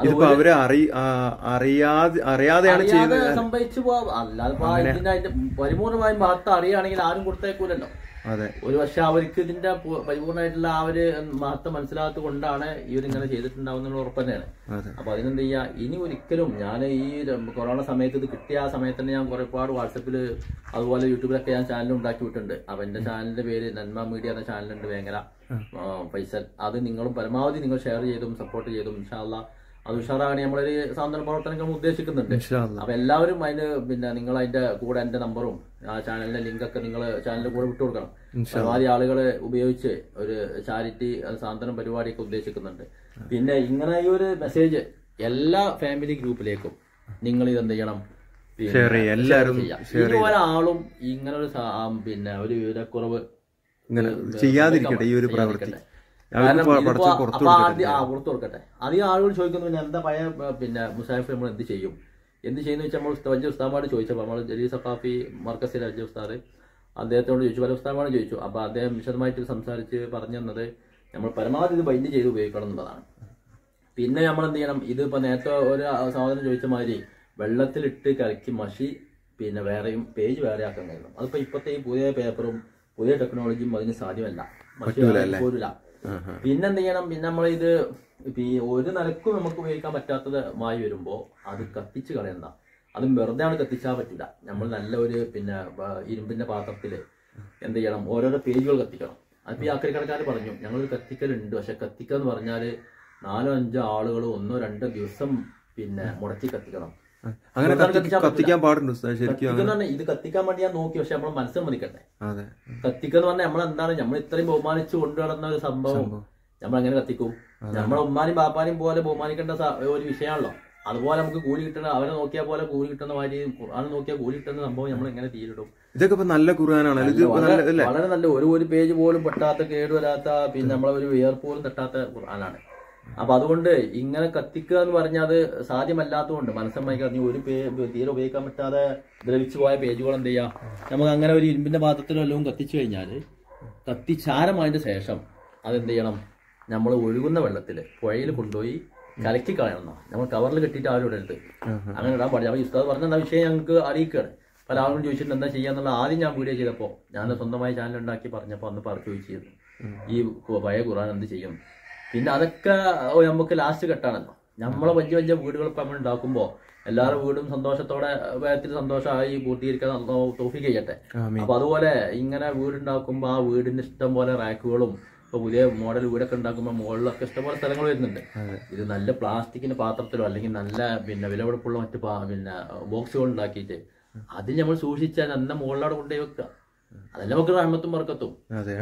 ഇതിപ്പോ അവര് അറിയാതെയാണ് ചെയ്യുന്നത്. സംഭവിച്ചു പോവാം. അല്ലാതെ ഇതിന്റെ പരിപൂർണമായും മഹത്വം അറിയുകയാണെങ്കിൽ ആരും കൊടുത്തേക്കൂലല്ലോ. അതെ, ഒരു പക്ഷെ അവർക്ക് ഇതിന്റെ പരിപൂർണമായിട്ടുള്ള ആ ഒരു മഹത്വം മനസ്സിലാത്തത് കൊണ്ടാണ് ഇവരിങ്ങനെ ചെയ്തിട്ടുണ്ടാവുന്ന ഉറപ്പ് തന്നെയാണ്. അപ്പൊ അതിനെന്ത് ചെയ്യാ, ഇനി ഒരിക്കലും ഞാൻ ഈ കൊറോണ സമയത്ത് ഇത് കിട്ടിയ ആ സമയത്ത് തന്നെ ഞാൻ ഒരുപാട് വാട്സപ്പില് അതുപോലെ യൂട്യൂബിലൊക്കെ ഞാൻ ചാനൽ ഉണ്ടാക്കി വിട്ടിട്ടുണ്ട്. അപ്പൊ എന്റെ ചാനലിന്റെ പേര് നന്മ മീഡിയ എന്ന ചാനലുണ്ട്, വേങ്ങര ഫൈസൽ. അത് നിങ്ങളും പരമാവധി നിങ്ങൾ ഷെയർ ചെയ്തും സപ്പോർട്ട് ചെയ്തും ഇൻഷാ അല്ലാഹ് അത് ഉഷാറാണ് നമ്മളൊരു സാന്ത്വന പ്രവർത്തനങ്ങൾ ഉദ്ദേശിക്കുന്നുണ്ട്. അപ്പൊ എല്ലാവരും അതിന് പിന്നെ നിങ്ങൾ അതിന്റെ കൂടെ എന്റെ നമ്പറും ആ ചാനലിന്റെ ലിങ്കൊക്കെ നിങ്ങൾ ചാനലിന്റെ കൂടെ വിട്ടു കൊടുക്കണം. പരമാവധി ആളുകളെ ഉപയോഗിച്ച് ഒരു ചാരിറ്റി സാന്ത്വനം പരിപാടിയൊക്കെ ഉദ്ദേശിക്കുന്നുണ്ട്. പിന്നെ ഇങ്ങനെ ഈ ഒരു മെസ്സേജ് എല്ലാ ഫാമിലി ഗ്രൂപ്പിലേക്കും നിങ്ങൾ ഇത് എന്ത് ചെയ്യണം, ഇനി ഒരാളും ഇങ്ങനെ ഒരു പിന്നെ ഒരു വിവരക്കുറവ് ചെയ്യാതിരിക്കട്ടെ ഈ ഒരു പ്രവൃത്തി. പുറത്തു കൊടുക്കട്ടെ. അധികം ആളുകൾ ചോദിക്കുന്നു പിന്നെ എന്താ പഴയ പിന്നെ മുസാഫിർ നമ്മൾ എന്ത് ചെയ്യും വെച്ചാൽ നമ്മൾ വലിയ ഉസ്താദ് ചോദിച്ചപ്പോൾ നമ്മൾ ജലീൽ സഖാഫി മർക്കസിലെ വലിയ ഉസ്താദ് അദ്ദേഹത്തോട് ചോദിച്ചു, പല ഉസ്താദ് ചോദിച്ചു. അപ്പൊ അദ്ദേഹം വിശദമായിട്ട് സംസാരിച്ച് പറഞ്ഞു തന്നത് നമ്മൾ പരമാവധി ഇത് ബൈൻഡ് ചെയ്ത് ഉപയോഗിക്കണം എന്നുള്ളതാണ്. പിന്നെ നമ്മൾ എന്ത് ചെയ്യണം, ഇതിപ്പോ നേരത്തെ ഒരു സഹോദരൻ ചോദിച്ച മാതിരി വെള്ളത്തിലിട്ട് കലക്കി മഷി പിന്നെ വേറെയും പേജ് വേറെ ആക്കാൻ കഴിയണം. അതിപ്പോ ഇപ്പത്തെ ഈ പുതിയ പേപ്പറും പുതിയ ടെക്നോളജിയും അതിന് സാധ്യമല്ല, മഷി പോരില്ല. പിന്നെന്ത് ചെയ്യണം, പിന്നെ നമ്മളിത് ഒരു നിലക്കും നമുക്ക് ഉപയോഗിക്കാൻ പറ്റാത്തതുമായി വരുമ്പോ അത് കത്തിച്ച് കളയണ്ട. അതും വെറുതെ ആണ് കത്തിച്ചാൽ പറ്റില്ല. നമ്മൾ നല്ല ഒരു പിന്നെ ഇരുമ്പിന്റെ പാത്രത്തില് എന്ത് ചെയ്യണം, ഓരോരോ പേജുകൾ കത്തിക്കണം. അതിപ്പോ ഈ ആക്രിക്കടക്കാർ പറഞ്ഞു ഞങ്ങൾ കത്തിക്കലുണ്ട്, പക്ഷെ കത്തിക്കുക എന്ന് പറഞ്ഞാല് 4-5 ആളുകൾ 1-2 ദിവസം പിന്നെ മുടക്കി കത്തിക്കണം. അങ്ങനെ കത്തിക്കാൻ പാടുണ്ടോ ശരിക്കും? ഇത് കത്തിക്കാൻ വേണ്ടി ഞാൻ നോക്കി, പക്ഷെ നമ്മൾ മനസ്സിൽ മതിക്കട്ടെ. കത്തിക്കെന്ന് പറഞ്ഞാൽ നമ്മളെന്താണ്, നമ്മൾ ഇത്രയും ബഹുമാനിച്ച് കൊണ്ടുനടന്ന ഒരു സംഭവം നമ്മൾ എങ്ങനെ കത്തിക്കും? നമ്മളെ ഉമ്മാനും ബാപ്പാനും പോലെ ബഹുമാനിക്കേണ്ട ഒരു വിഷയമാണല്ലോ. അതുപോലെ നമുക്ക് കൂലി കിട്ടണ, അവരെ നോക്കിയ പോലെ കൂലി കിട്ടുന്ന മാതിരി ഖുർആൻ നോക്കിയാൽ കൂലി കിട്ടുന്ന സംഭവം നമ്മൾ എങ്ങനെ തീരിടും? ഇതൊക്കെ നല്ല ഖുർആനാണ്, വളരെ നല്ല ഒരു പേജ് പോലും പെട്ടാത്ത, കേടുവരാത്ത, പിന്നെ നമ്മളെ ഒരു വിയർപ്പ് പോലും തട്ടാത്ത ഖുർആനാണ്. അപ്പൊ അതുകൊണ്ട് ഇങ്ങനെ കത്തിക്കുക എന്ന് പറഞ്ഞാൽ അത് സാധ്യമല്ലാത്തതുകൊണ്ട് മനസ്സമ്മതിക്കാതെ ഒരു തീരെ ഉപയോഗിക്കാൻ പറ്റാതെ ദ്രവിച്ചു പോയ പേജുകൾ എന്ത് ചെയ്യാം, നമുക്ക് അങ്ങനെ ഒരു ഇരുമ്പിന്റെ പാത്രത്തിലോ എല്ലാം കത്തിച്ചു കഴിഞ്ഞാൽ കത്തിച്ചാരമായതിന്റെ ശേഷം അതെന്ത് ചെയ്യണം, നമ്മൾ ഒഴുകുന്ന വെള്ളത്തില് പുഴയിൽ കൊണ്ടുപോയി കലക്കി കളയണം. നമ്മൾ കവറിൽ കെട്ടിയിട്ട് ആരും ഇടരുത്, അങ്ങനെ ഇടാൻ പാടില്ല. അപ്പൊ ഉസ്താദ് പറഞ്ഞ വിഷയം ഞങ്ങൾക്ക് അറിയിക്കുകയാണ്. പല ആളുകളും ചോദിച്ചിട്ട് എന്താ ചെയ്യാന്നുള്ള ആദ്യം ഞാൻ വീഡിയോ ചെയ്തപ്പോ ഞാൻ സ്വന്തമായി ചാനൽ ഉണ്ടാക്കി പറഞ്ഞപ്പോ അന്ന് ചോദിച്ചിരുന്നു ഈ പഴയ ഖുർആൻ എന്ത് ചെയ്യും. പിന്നെ അതൊക്കെ നമുക്ക് ലാസ്റ്റ് കെട്ടാണല്ലോ. നമ്മളെ വലിയ വലിയ വീടുകൾ ഇപ്പൊ നമ്മൾ ഉണ്ടാക്കുമ്പോ എല്ലാവരുടെ വീടും സന്തോഷത്തോടെ വേഗത്തിൽ സന്തോഷമായി പൂർത്തീകരിക്കാൻ തൗഫീഖ് ചെയ്യട്ടെ. അപ്പൊ അതുപോലെ ഇങ്ങനെ വീടുണ്ടാക്കുമ്പോ ആ വീടിന് ഇഷ്ടം പോലെ റാക്കുകളും, ഇപ്പൊ പുതിയ മോഡൽ വീടൊക്കെ ഉണ്ടാക്കുമ്പോൾ മുകളിലൊക്കെ ഇഷ്ടംപോലെ സ്ഥലങ്ങൾ വരുന്നുണ്ട്. ഇത് നല്ല പ്ലാസ്റ്റിക്കിന്റെ പാത്രത്തിലോ അല്ലെങ്കിൽ നല്ല പിന്നെ വിലപിടിപ്പുള്ള മറ്റു പിന്നെ ബോക്സുകൾ ഉണ്ടാക്കിയിട്ട് അത് നമ്മൾ സൂക്ഷിച്ചാൽ അന്ന മുകളിലോടെ കൊണ്ടുപോയി വെക്കുക. അതല്ല നമുക്ക് റഹ്മത്തും ബർക്കത്തും.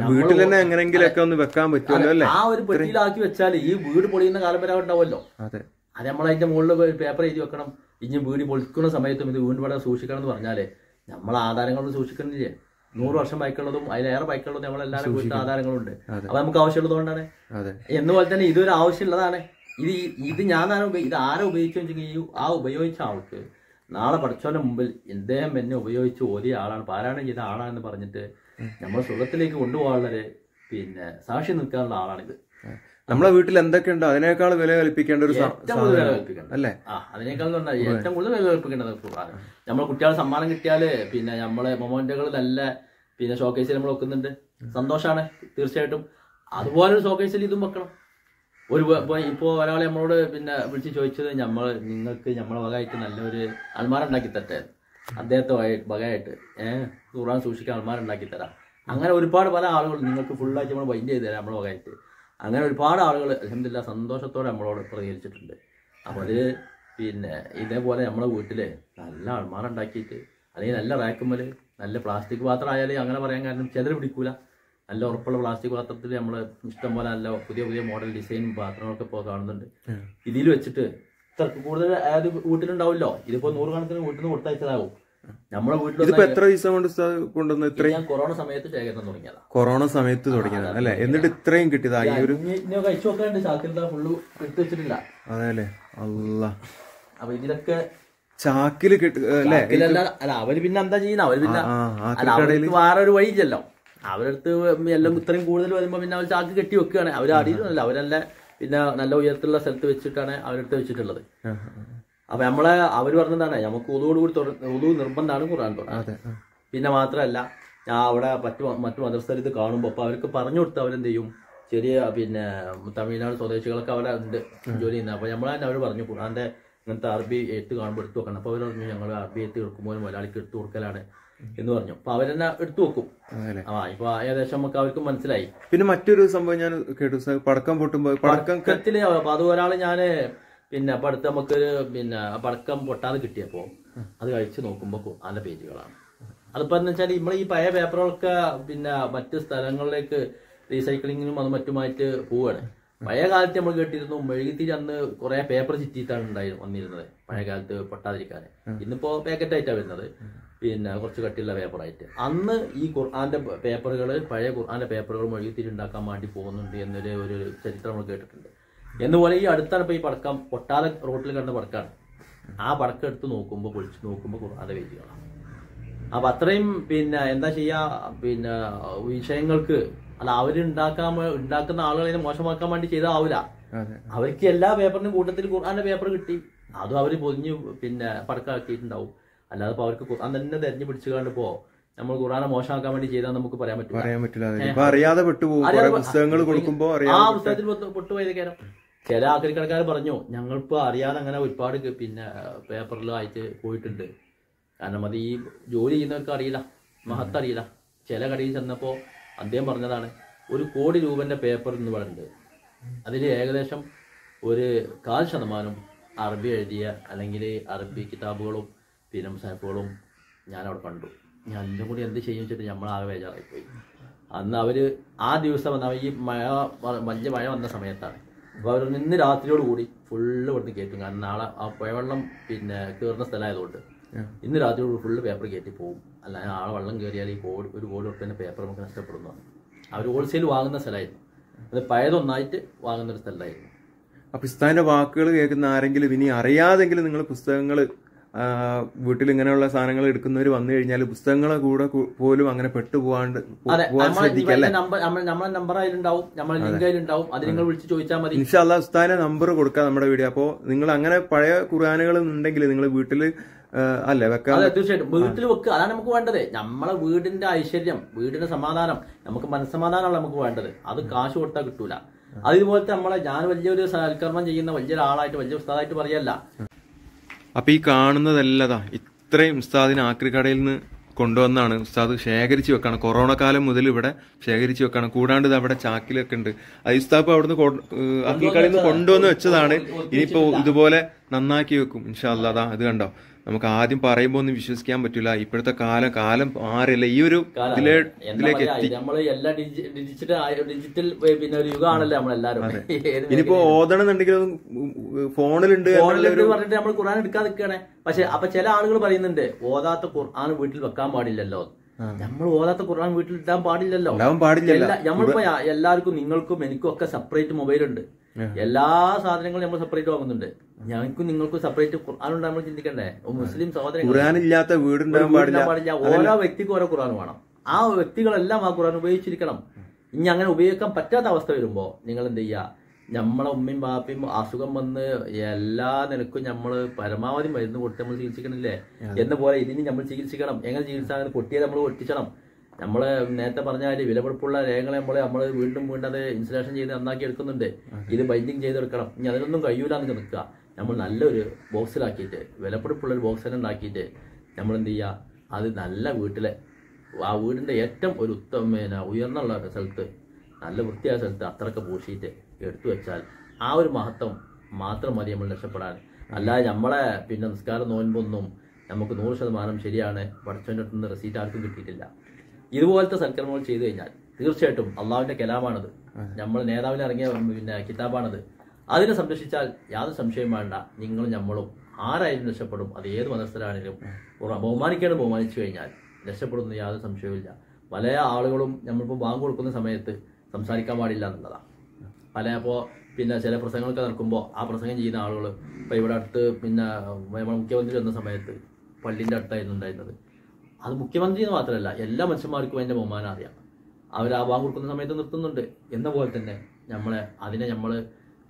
ആ ഒരു പെട്ടിയിലാക്കി വെച്ചാൽ ഈ വീട് പൊളിയുന്ന കാലം വരെ ഉണ്ടാവുമല്ലോ. അത് നമ്മളതിന്റെ മുകളിൽ പേപ്പർ എഴുതി വെക്കണം. ഇനി വീട് പൊളിക്കുന്ന സമയത്തും ഇത് വീണ്ടും ഇവിടെ സൂക്ഷിക്കണം എന്ന് പറഞ്ഞാല് നമ്മളെ ആധാരങ്ങളൊന്നും സൂക്ഷിക്കുന്നില്ലേ. 100 വർഷം ബൈക്കുള്ളതും അതിലേറെ ബൈക്കുള്ളതും നമ്മളെല്ലാവരും വീട്ടിൽ ആധാരങ്ങളുണ്ട്. അപ്പൊ നമുക്ക് ആവശ്യമുള്ളതുകൊണ്ടാണ്. എന്നുപോലെ തന്നെ ഇതൊരു ആവശ്യമുള്ളതാണ്. ഇത് ഇത് ആരെ ഉപയോഗിച്ചെങ്കിൽ ആ ഉപയോഗിച്ച ആൾക്ക് നാളെ പഠിച്ചവന്റെ മുമ്പിൽ ഇദ്ദേഹം എന്നെ ഉപയോഗിച്ച് ഓതിയ ആളാണ്, പാരായണം ചെയ്ത ആളാണെന്ന് പറഞ്ഞിട്ട് നമ്മളെ സുഖത്തിലേക്ക് കൊണ്ടുപോകാനുള്ളൊരു പിന്നെ സാക്ഷി നിൽക്കാനുള്ള ആളാണിത്. നമ്മളെ വീട്ടിൽ എന്തൊക്കെയുണ്ടോ അതിനേക്കാൾ വില കൽപ്പിക്കേണ്ട ഒരു അല്ലേ? അതിനേക്കാൾ ഏറ്റവും കൂടുതൽ വില കൽപ്പിക്കേണ്ടത് ഖുർആനാണ്. നമ്മളെ കുട്ടികളെ സമ്മാനം കിട്ടിയാല് പിന്നെ നമ്മളെ മൊമെന്റുകൾ നല്ല പിന്നെ ഷോക്കേസിൽ നമ്മൾ വെക്കുന്നുണ്ട്, സന്തോഷമാണ് തീർച്ചയായിട്ടും. അതുപോലെ ഒരു ഷോക്കേസിൽ ഇതും വെക്കണം. ഇപ്പോ ഒരാളെ നമ്മളോട് പിന്നെ വിളിച്ച് ചോദിച്ചത് നിങ്ങൾക്ക് നമ്മളെ വകയായിട്ട് നല്ലൊരു അൽമാര ഉണ്ടാക്കി തരട്ടെ, അദ്ദേഹത്തെ വകയായിട്ട് ഖുർആൻ സൂക്ഷിക്കാൻ അൽമാര ഉണ്ടാക്കി തരാം. അങ്ങനെ ഒരുപാട് പല ആളുകൾ നിങ്ങൾക്ക് ഫുള്ളായിട്ട് നമ്മൾ ബൈൻഡ് ചെയ്ത് തരാം നമ്മളെ വകയായിട്ട്. അങ്ങനെ ഒരുപാട് ആളുകൾ അൽഹംദുലില്ലാഹ് സന്തോഷത്തോടെ നമ്മളോട് പ്രതികരിച്ചിട്ടുണ്ട്. അപ്പോൾ അതിൽ പിന്നെ ഇതേപോലെ നമ്മളെ വീട്ടില് നല്ല അൾമാറ ഉണ്ടാക്കിയിട്ട് അല്ലെങ്കിൽ നല്ല റാക്കുമ്മൽ നല്ല പ്ലാസ്റ്റിക് പാത്രം ആയാലും അങ്ങനെ പറയാൻ കാരണം ചിലർ പിടിക്കൂല. നല്ല ഉറപ്പുള്ള പ്ലാസ്റ്റിക് പാത്രത്തിൽ നമ്മൾ ഇഷ്ടം പോലെ നല്ല പുതിയ പുതിയ മോഡൽ ഡിസൈൻ പാത്രങ്ങളൊക്കെ ഇപ്പോൾ കാണുന്നുണ്ട്. ഇതിൽ വെച്ചിട്ട് ഇത്ര കൂടുതൽ ഏത് വീട്ടിലുണ്ടാവില്ലോ. ഇതിപ്പോ 100 കണക്കിന് വീട്ടിൽ നിന്ന് കൊടുത്തയച്ചതാകും. നമ്മളെ വീട്ടിൽ എത്ര ദിവസം കൊണ്ട് കൊണ്ടുവന്ന് ഇത്രയും കൊറോണ സമയത്ത് ശേഖരണം തുടങ്ങിയതാ. കൊറോണ സമയത്ത് തുടങ്ങിയതാണ് അല്ലെ? എന്നിട്ട് ഇത്രയും കിട്ടിയതാ? കഴിച്ചു നോക്കാണ്ട് ചാക്കിൽ ഫുള്ള് എടുത്തു വെച്ചിട്ടില്ല. അതെല്ലേ അല്ലാ. അപ്പൊ ഇതിലൊക്കെ ചാക്കില് അല്ല അവര് പിന്നെ എന്താ ചെയ്യുന്ന, അവര് പിന്നെ അവർക്ക് വേറെ ഒരു വഴിയില്ലല്ലോ. അവരടുത്ത് എല്ലാം ഇത്രയും കൂടുതൽ വരുമ്പോ പിന്നെ അവർ ചാക്ക് കെട്ടി വെക്കുകയാണ്. അവർ അടിയിലൊന്നുമല്ല, അവരല്ല പിന്നെ നല്ല ഉയരത്തിലുള്ള സ്ഥലത്ത് വെച്ചിട്ടാണ് അവരെടുത്ത് വെച്ചിട്ടുള്ളത്. അപ്പൊ അവർ പറഞ്ഞതാണ് നമുക്ക് ഉദു നിർബന്ധമാണ് ഖുർആൻ തൊടാൻ. പിന്നെ മാത്രമല്ല ഞാൻ അവിടെ മറ്റു മദ്രസയിൽ ഇത് കാണുമ്പോൾ അപ്പൊ അവർക്ക് പറഞ്ഞു കൊടുത്ത് അവരെന്ത് ചെയ്യും, ചെറിയ പിന്നെ തമിഴ്നാട് സ്വദേശികളൊക്കെ അവിടെ ഉണ്ട് ജോലി ചെയ്യുന്നത്. അപ്പൊ നമ്മൾ തന്നെ അവർ പറഞ്ഞു ഖുർആന്റെ ഇങ്ങനത്തെ അറബി എഴുത്ത് കാണുമ്പോൾ എടുത്തു വെക്കണം. അപ്പൊ അവർ പറഞ്ഞു ഞങ്ങൾ അറബി എഴുത്ത് എടുക്കുമ്പോൾ മലയാളിക്ക് എടുത്തു കൊടുക്കലാണ് എന്ന് പറഞ്ഞു. അപ്പൊ അവരെന്നെ എടുത്തു വെക്കും. ഇപ്പൊ ഏകദേശം നമുക്ക് അവർക്ക് മനസ്സിലായി. പിന്നെ മറ്റൊരു സംഭവം ഞാൻ കേട്ടു, പടക്കം പൊട്ടുമ്പോ പടക്കത്തില് അത് ഒരാള് ഞാന് പിന്നെ അപ്പൊ അടുത്ത് നമുക്കൊരു പിന്നെ പടക്കം പൊട്ടാതെ കിട്ടിയപ്പോ അത് കഴിച്ചു നോക്കുമ്പോ അതിന്റെ പേജുകളാണ്. അതിപ്പോ എന്ന് വെച്ചാൽ നമ്മളെ ഈ പഴയ പേപ്പറുകളൊക്കെ പിന്നെ മറ്റു സ്ഥലങ്ങളിലേക്ക് റീസൈക്ലിങ്ങിനും അത് മറ്റുമായിട്ട് പോവുകയാണ്. പഴയ കാലത്ത് നമ്മൾ കേട്ടിരുന്നു മെഴുകുതിരി അന്ന് കുറെ പേപ്പർ ചിറ്റിയിട്ടാണ് വന്നിരുന്നത് പഴയ കാലത്ത് പൊട്ടാതിരിക്കാൻ. ഇന്നിപ്പോ പാക്കറ്റായിട്ടാണ് വരുന്നത്, പിന്നെ കുറച്ച് കട്ടിയുള്ള പേപ്പറായിട്ട്. അന്ന് ഈ ഖുർആന്റെ പേപ്പറുകൾ, പഴയ ഖുർആന്റെ പേപ്പറുകൾ മെഴുകുതിരി ഉണ്ടാക്കാൻ വേണ്ടി പോകുന്നുണ്ട് എന്നൊരു ചരിത്രം നമ്മൾ കേട്ടിട്ടുണ്ട്. എന്നുപോലെ ഈ അടുത്താണ് ഇപ്പൊ ഈ പടക്കം പൊട്ടാതെ റോട്ടിൽ കണ്ട പടക്കാണ്. ആ പടക്കം എടുത്ത് നോക്കുമ്പോൾ പൊളിച്ച് നോക്കുമ്പോൾ ഖുർആന്റെ പേജുകളാണ്. അപ്പൊ അത്രയും പിന്നെ എന്താ ചെയ്യാ, പിന്നെ വിഷയങ്ങൾക്ക് അല്ല ഉണ്ടാക്കുന്ന ആളുകളെ മോശമാക്കാൻ വേണ്ടി ചെയ്താവില്ല. അവർക്ക് എല്ലാ പേപ്പറിനും കൂട്ടത്തിൽ ഖുർആന്റെ പേപ്പർ കിട്ടി, അതും അവര് പൊതിഞ്ഞ് പിന്നെ പടക്കാക്കിയിട്ടുണ്ടാവും. അല്ലാതെ ഇപ്പൊ അവർക്ക് ഖുർആൻ തന്നെ തെരഞ്ഞു പിടിച്ചു കണ്ടപ്പോ നമ്മൾ ഖുർആനെ മോശമാക്കാൻ വേണ്ടി ചെയ്താൽ നമുക്ക് പറയാൻ പറ്റില്ല. അറിയാതെ പുസ്തകങ്ങൾ കൊടുക്കുമ്പോ ആ പുസ്തകത്തിൽ പൊട്ടുപോയതൊക്കെ ചില ആക്രിക്കടക്കാർ പറഞ്ഞു ഞങ്ങളിപ്പോ അറിയാതെ അങ്ങനെ ഒരുപാട് പിന്നെ പേപ്പറിലായിട്ട് പോയിട്ടുണ്ട്. കാരണം അത് ഈ ജോലി ചെയ്യുന്നവർക്ക് അറിയില്ല, മഹത്തറിയില്ല. ചില കടയിൽ ചെന്നപ്പോൾ അദ്ദേഹം പറഞ്ഞതാണ് 1 കോടി രൂപന്റെ പേപ്പർ എന്ന് പറയുന്നത് അതിൽ ഏകദേശം 1/4% അറബി എഴുതിയ അല്ലെങ്കിൽ അറബി കിതാബുകളും പിന്നെ മുസാഫുകളും ഞാൻ അവിടെ കണ്ടു. ഞാൻ എല്ലാം കൂടി എന്ത് ചെയ്യും വെച്ചിട്ട് നമ്മളാകെ ബേജാറായിപ്പോയി. അന്ന് അവര് ആ ദിവസം വന്ന ഈ വലിയ മഴ വന്ന സമയത്താണ്. അപ്പോൾ അവർ ഇന്ന് രാത്രിയോട് കൂടി ഫുള്ള് ഇവിടുന്ന് കയറ്റും. കാരണം നാളെ ആ പുഴവെള്ളം പിന്നെ കയറുന്ന സ്ഥലമായതുകൊണ്ട് ഇന്ന് രാത്രിയോട് ഫുള്ള് പേപ്പർ കയറ്റി പോകും. അല്ലാതെ നാളെ വെള്ളം കയറിയാൽ ഈ 1 കോടി റുപ്യേൻ്റെ പേപ്പർ നമുക്ക് നഷ്ടപ്പെടുന്നു. അവർ ഹോൾസെയിൽ വാങ്ങുന്ന സ്ഥലമായിരുന്നു, അത് പഴയതൊന്നായിട്ട് വാങ്ങുന്നൊരു സ്ഥലമായിരുന്നു. അപ്പൊ ഉസ്താദിന്റെ വാക്കുകൾ കേൾക്കുന്ന ആരെങ്കിലും ഇനി അറിയാതെങ്കിലും നിങ്ങൾ പുസ്തകങ്ങൾ വീട്ടിൽ ഇങ്ങനെയുള്ള സാധനങ്ങൾ എടുക്കുന്നവർ വന്നു കഴിഞ്ഞാൽ പുസ്തകങ്ങളെ കൂടെ പോലും അങ്ങനെ പെട്ടുപോകാണ്ട് നമ്മളെ നമ്പർ അതിലുണ്ടാവും, നമ്മളെ ലിങ്ക് അതിലുണ്ടാവും, അത് നിങ്ങൾ വിളിച്ച് ചോദിച്ചാൽ മതി. ഇൻഷാ അല്ലാഹ് ഉസ്താദിന്റെ നമ്പർ കൊടുക്കാം നമ്മുടെ വീഡിയോ. അപ്പോ നിങ്ങൾ അങ്ങനെ പഴയ ഖുർആനുകൾ ഉണ്ടെങ്കിൽ നിങ്ങൾ വീട്ടിൽ അല്ലേ വെക്കാം. അതെ, തീർച്ചയായിട്ടും വീട്ടിൽ വെക്കുക, അതാണ് നമുക്ക് വേണ്ടത്. നമ്മളെ വീടിന്റെ ഐശ്വര്യം, വീടിന്റെ സമാധാനം, നമുക്ക് മനസ്സമാധാനമാണ് നമുക്ക് വേണ്ടത്. അത് കാശ് കൊടുത്താൽ കിട്ടൂല. അതുപോലത്തെ ഞാൻ വലിയൊരു സൽക്കർമ്മം ചെയ്യുന്ന വലിയൊരാളായിട്ട് വലിയ ഉസ്താദായിട്ട് പറയല്ല. അപ്പൊ ഈ കാണുന്നതല്ലതാ ഇത്രയും ഉസ്താദിന് ആക്രിക്കടയിൽ നിന്ന് കൊണ്ടുവന്നാണ് ഉസ്താദ് ശേഖരിച്ചു വെക്കാണ്. കൊറോണ കാലം മുതൽ ഇവിടെ ശേഖരിച്ചു വെക്കാണ്. കൂടാണ്ട് ഇത് അവിടെ ചാക്കിലൊക്കെ ഉണ്ട്. അത് ഉസ്താദ് അവിടുന്ന് ആക്രിക്കടയിൽ നിന്ന് കൊണ്ടുവന്ന് വെച്ചതാണ്. ഇനിയിപ്പോ ഇതുപോലെ നന്നാക്കി വെക്കും ഇൻഷാ അല്ലാഹ്. അതാ ഇത് കണ്ടോ, നമുക്ക് ആദ്യം പറയുമ്പോ ഒന്നും വിശ്വസിക്കാൻ പറ്റില്ല. ഇപ്പോഴത്തെ കാലം മാറില്ല, ഈ ഒരു ഇതിലേക്ക് എത്തി. ഡിജിറ്റൽ പിന്നെ ഒരു യുഗമാണല്ലോ നമ്മളെല്ലാരും. ഇനിയിപ്പോ ഓതണമെന്നുണ്ടെങ്കിൽ ഫോണിലുണ്ട് പറഞ്ഞിട്ട് നമ്മൾ ഖുർആൻ എടുക്കാൻ നിൽക്കുകയാണ്. പക്ഷെ അപ്പൊ ചില ആളുകൾ പറയുന്നുണ്ട് ഓതാത്ത ഖുർആൻ വീട്ടിൽ വെക്കാൻ പാടില്ലല്ലോ. നമ്മൾ ഓതാത്ത ഖുർആൻ വീട്ടിൽ ഇടാൻ പാടില്ലല്ലോ. നമ്മളിപ്പോ എല്ലാവർക്കും നിങ്ങൾക്കും എനിക്കും ഒക്കെ സെപ്പറേറ്റ് മൊബൈൽ ഉണ്ട്. എല്ലാ സാധനങ്ങളും നമ്മൾ സെപ്പറേറ്റ് വാങ്ങുന്നുണ്ട്. ഞങ്ങൾക്കും നിങ്ങൾക്കും സെപ്പറേറ്റ് ഖുർആൻ നമ്മൾ ചിന്തിക്കണ്ടേ? മുസ്ലിം സഹോദരങ്ങളില്ലാത്ത വീടുണ്ടാകാൻ പാടില്ല. ഓരോ വ്യക്തിക്കും ഓരോ ഖുർആൻ വേണം. ആ വ്യക്തികളെല്ലാം ആ ഖുർആൻ ഉപയോഗിച്ചിരിക്കണം. ഇനി അങ്ങനെ ഉപയോഗിക്കാൻ പറ്റാത്ത അവസ്ഥ വരുമ്പോ നിങ്ങൾ എന്ത് ചെയ്യുക, നമ്മളെ ഉമ്മയും ബാപ്പയും അസുഖം വന്ന് എല്ലാ നിലക്കും നമ്മൾ പരമാവധി മരുന്ന് കൊടുത്ത് നമ്മൾ ചികിത്സിക്കണില്ലേ എന്ന പോലെ ഇതിന് നമ്മൾ ചികിത്സിക്കണം. എങ്ങനെ ചികിത്സ? പൊട്ടിയത് നമ്മൾ ഒട്ടിച്ചണം. നമ്മള് നേരത്തെ പറഞ്ഞാൽ വിലപിടിപ്പുള്ള രേഖകളെ നമ്മൾ വീണ്ടും അത് ഇൻസ്റ്റലേഷൻ ചെയ്ത് നന്നാക്കി എടുക്കുന്നുണ്ട്. ഇത് ബൈൻഡിങ് ചെയ്തെടുക്കണം. ഇനി അതിനൊന്നും കഴിയൂലെന്ന് നിൽക്കുക. നമ്മൾ നല്ലൊരു ബോക്സിലാക്കിയിട്ട് വിലപിടിപ്പുള്ള ഒരു ബോക്സ് തന്നെ ഉണ്ടാക്കിയിട്ട് നമ്മൾ എന്ത് ചെയ്യുക, അത് നല്ല വീട്ടിലെ ആ വീടിന്റെ ഏറ്റവും ഒരു ഉയർന്നുള്ള സ്ഥലത്ത് നല്ല വൃത്തിയായ സ്ഥലത്ത് അത്രയൊക്കെ പൂശിയിട്ട് എടുത്തു വെച്ചാൽ ആ ഒരു മഹത്വം മാത്രം മതി നമ്മൾ രക്ഷപ്പെടാൻ. അല്ലാതെ നമ്മളെ പിന്നെ നിസ്കാരം നോൻപൊന്നും നമുക്ക് 100% ശരിയാണ് പഠിച്ചവൻ്റെ അടുത്ത് നിന്ന് റെസീറ്റ് ആർക്കും കിട്ടിയിട്ടില്ല. ഇതുപോലത്തെ സൽക്കർമ്മങ്ങൾ ചെയ്തു കഴിഞ്ഞാൽ തീർച്ചയായിട്ടും അള്ളാഹുവിന്റെ കലാമാണത്, നമ്മൾ നേതാവിന് ഇറങ്ങിയ പിന്നെ കിതാബാണത്. അതിനെ സംരക്ഷിച്ചാൽ യാതൊരു സംശയം വേണ്ട, നിങ്ങളും നമ്മളും ആരായാലും രക്ഷപ്പെടും. അത് ഏത് മതസ്ഥരാണെങ്കിലും ബഹുമാനിച്ചു കഴിഞ്ഞാൽ രക്ഷപ്പെടുന്ന യാതൊരു സംശയവുമില്ല. പല ആളുകളും നമ്മളിപ്പോൾ ബാങ്ക് കൊടുക്കുന്ന സമയത്ത് സംസാരിക്കാൻ പാടില്ല എന്നുള്ളതാണ്. പിന്നെ ചില പ്രസംഗങ്ങളൊക്കെ നടക്കുമ്പോൾ ആ പ്രസംഗം ചെയ്യുന്ന ആളുകൾ ഇപ്പം ഇവിടെ അടുത്ത് പിന്നെ മുഖ്യമന്ത്രി വന്ന സമയത്ത് പള്ളിൻ്റെ അടുത്തായിരുന്നു ഉണ്ടായിരുന്നത്. അത് മുഖ്യമന്ത്രി എന്ന് മാത്രമല്ല എല്ലാ മനുഷ്യന്മാർക്കും അതിൻ്റെ ബഹുമാനം അറിയാം. അവർ ആ ബാങ്ക് കൊടുക്കുന്ന സമയത്ത് നിർത്തുന്നുണ്ട്. എന്ന പോലെ തന്നെ അതിനെ നമ്മൾ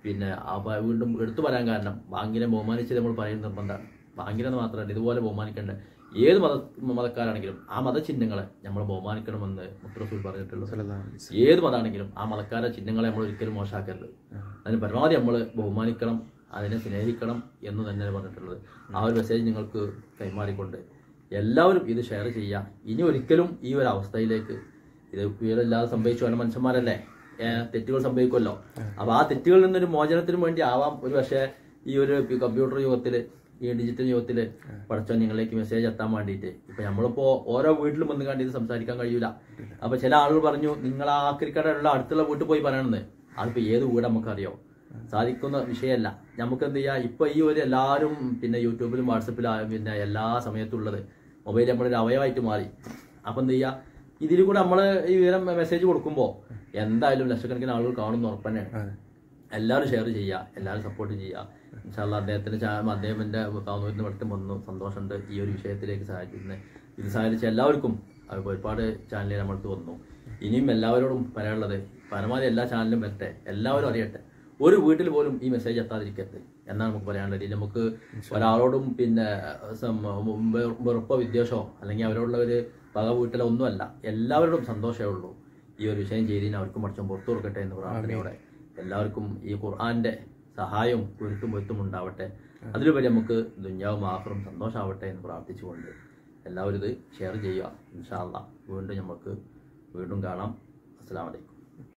പിന്നെ വീണ്ടും എടുത്തു പറയാൻ കാരണം ബാങ്കിനെ ബഹുമാനിച്ച് നമ്മൾ പറയുന്ന നിർബന്ധമാണ്. ബാങ്കിനെന്ന് മാത്രമല്ല, ഇതുപോലെ ബഹുമാനിക്കേണ്ട ഏത് മതക്കാരാണെങ്കിലും ആ മതചിഹ്നങ്ങളെ നമ്മൾ ബഹുമാനിക്കണമെന്ന് മുത്തറസൂൽ പറഞ്ഞിട്ടുള്ളത്. ഏത് മതമാണെങ്കിലും ആ മതക്കാരുടെ ചിഹ്നങ്ങളെ നമ്മൾ ഒരിക്കലും മോശമാക്കരുത്. അതിന് പരമാവധി നമ്മൾ ബഹുമാനിക്കണം, അതിനെ സ്നേഹിക്കണം എന്ന് തന്നെയാണ് പറഞ്ഞിട്ടുള്ളത്. ആ ഒരു മെസ്സേജ് നിങ്ങൾക്ക് കൈമാറിക്കൊണ്ട് എല്ലാവരും ഇത് ഷെയർ ചെയ്യുക. ഇനി ഒരിക്കലും ഈ ഒരു അവസ്ഥയിലേക്ക് ഇത് വിവരമില്ലാതെ സംഭവിച്ചു വന്ന മനുഷ്യന്മാരല്ലേ, തെറ്റുകൾ സംഭവിക്കുമല്ലോ. അപ്പോൾ ആ തെറ്റുകളിൽ നിന്നൊരു മോചനത്തിന് വേണ്ടി ആവാം ഒരു പക്ഷേ ഈ ഒരു കമ്പ്യൂട്ടർ യുഗത്തിൽ, ഈ ഡിജിറ്റൽ യുഗത്തിൽ പഠിച്ചോ നിങ്ങളിലേക്ക് മെസ്സേജ് എത്താൻ വേണ്ടിയിട്ട്. ഇപ്പം നമ്മളിപ്പോൾ ഓരോ വീട്ടിലും വന്ന് കണ്ട് ഇത് സംസാരിക്കാൻ കഴിയൂല. അപ്പോൾ ചില ആളുകൾ പറഞ്ഞു നിങ്ങൾ ആ ആക്രിക്കടയുള്ള അടുത്തുള്ള വീട്ടിൽ പോയി പറയണമെന്ന്. അതിപ്പോൾ ഏത് വീട് നമുക്കറിയോ, സാധിക്കുന്ന വിഷയമല്ല. നമുക്ക് എന്ത് ചെയ്യുക, ഇപ്പോൾ ഈ ഒരു എല്ലാവരും പിന്നെ യൂട്യൂബിലും വാട്സപ്പിലും പിന്നെ എല്ലാ സമയത്തുള്ളത് മൊബൈൽ നമ്മളൊരു അവയവമായിട്ട് മാറി. അപ്പം എന്ത് ചെയ്യുക, ഇതിൽ കൂടെ നമ്മൾ ഈ വിവരം മെസ്സേജ് കൊടുക്കുമ്പോൾ എന്തായാലും ലക്ഷക്കണക്കിന് ആളുകൾ കാണുന്ന ഉറപ്പ് തന്നെയാണ്. എല്ലാവരും ഷെയർ ചെയ്യുക, എല്ലാവരും സപ്പോർട്ട് ചെയ്യുക. ഇൻഷാ അല്ലാഹ് അദ്ദേഹത്തിൻ്റെ കാവുന്നൂരിന് പഠിത്തം വന്നു, സന്തോഷമുണ്ട് ഈ ഒരു വിഷയത്തിലേക്ക് സഹായിക്കുന്നത്. ഇത് സഹായിച്ച എല്ലാവർക്കും ഒരുപാട് ചാനലിൽ നമ്മൾക്ക് വന്നു. ഇനിയും എല്ലാവരോടും പറയാനുള്ളത് പരമാവധി എല്ലാ ചാനലിലും വരട്ടെ, എല്ലാവരും അറിയട്ടെ. ഒരു വീട്ടിൽ പോലും ഈ മെസ്സേജ് എത്താതിരിക്കട്ടെ എന്നാണ് നമുക്ക് പറയാനുള്ളത്. ഇതിൽ നമുക്ക് ഒരാളോടും പിന്നെ വെറുപ്പോ വിദ്വേഷമോ അല്ലെങ്കിൽ അവരോടുള്ള ഒരു പക വീട്ടിലോ ഒന്നുമല്ല. എല്ലാവരോടും സന്തോഷമേ ഉള്ളൂ. ഈ ഒരു വിഷയം ചെയ്തതിന് അവർക്കും പഠിച്ചും പുറത്തു കൊടുക്കട്ടെ എന്ന് പ്രാർത്ഥനയോടെ എല്ലാവർക്കും ഈ ഖുർആന്റെ സഹായവും പൊരുത്തും ഉണ്ടാവട്ടെ. അതിലുപരി നമുക്ക് ദുനിയാവും ആഖിറവും സന്തോഷമാവട്ടെ എന്ന് പ്രാർത്ഥിച്ചുകൊണ്ട് എല്ലാവരും ഇത് ഷെയർ ചെയ്യുക. ഇൻഷാ അല്ലാഹ് വീണ്ടും നമുക്ക് കാണാം. അസ്സലാമു അലൈക്കും.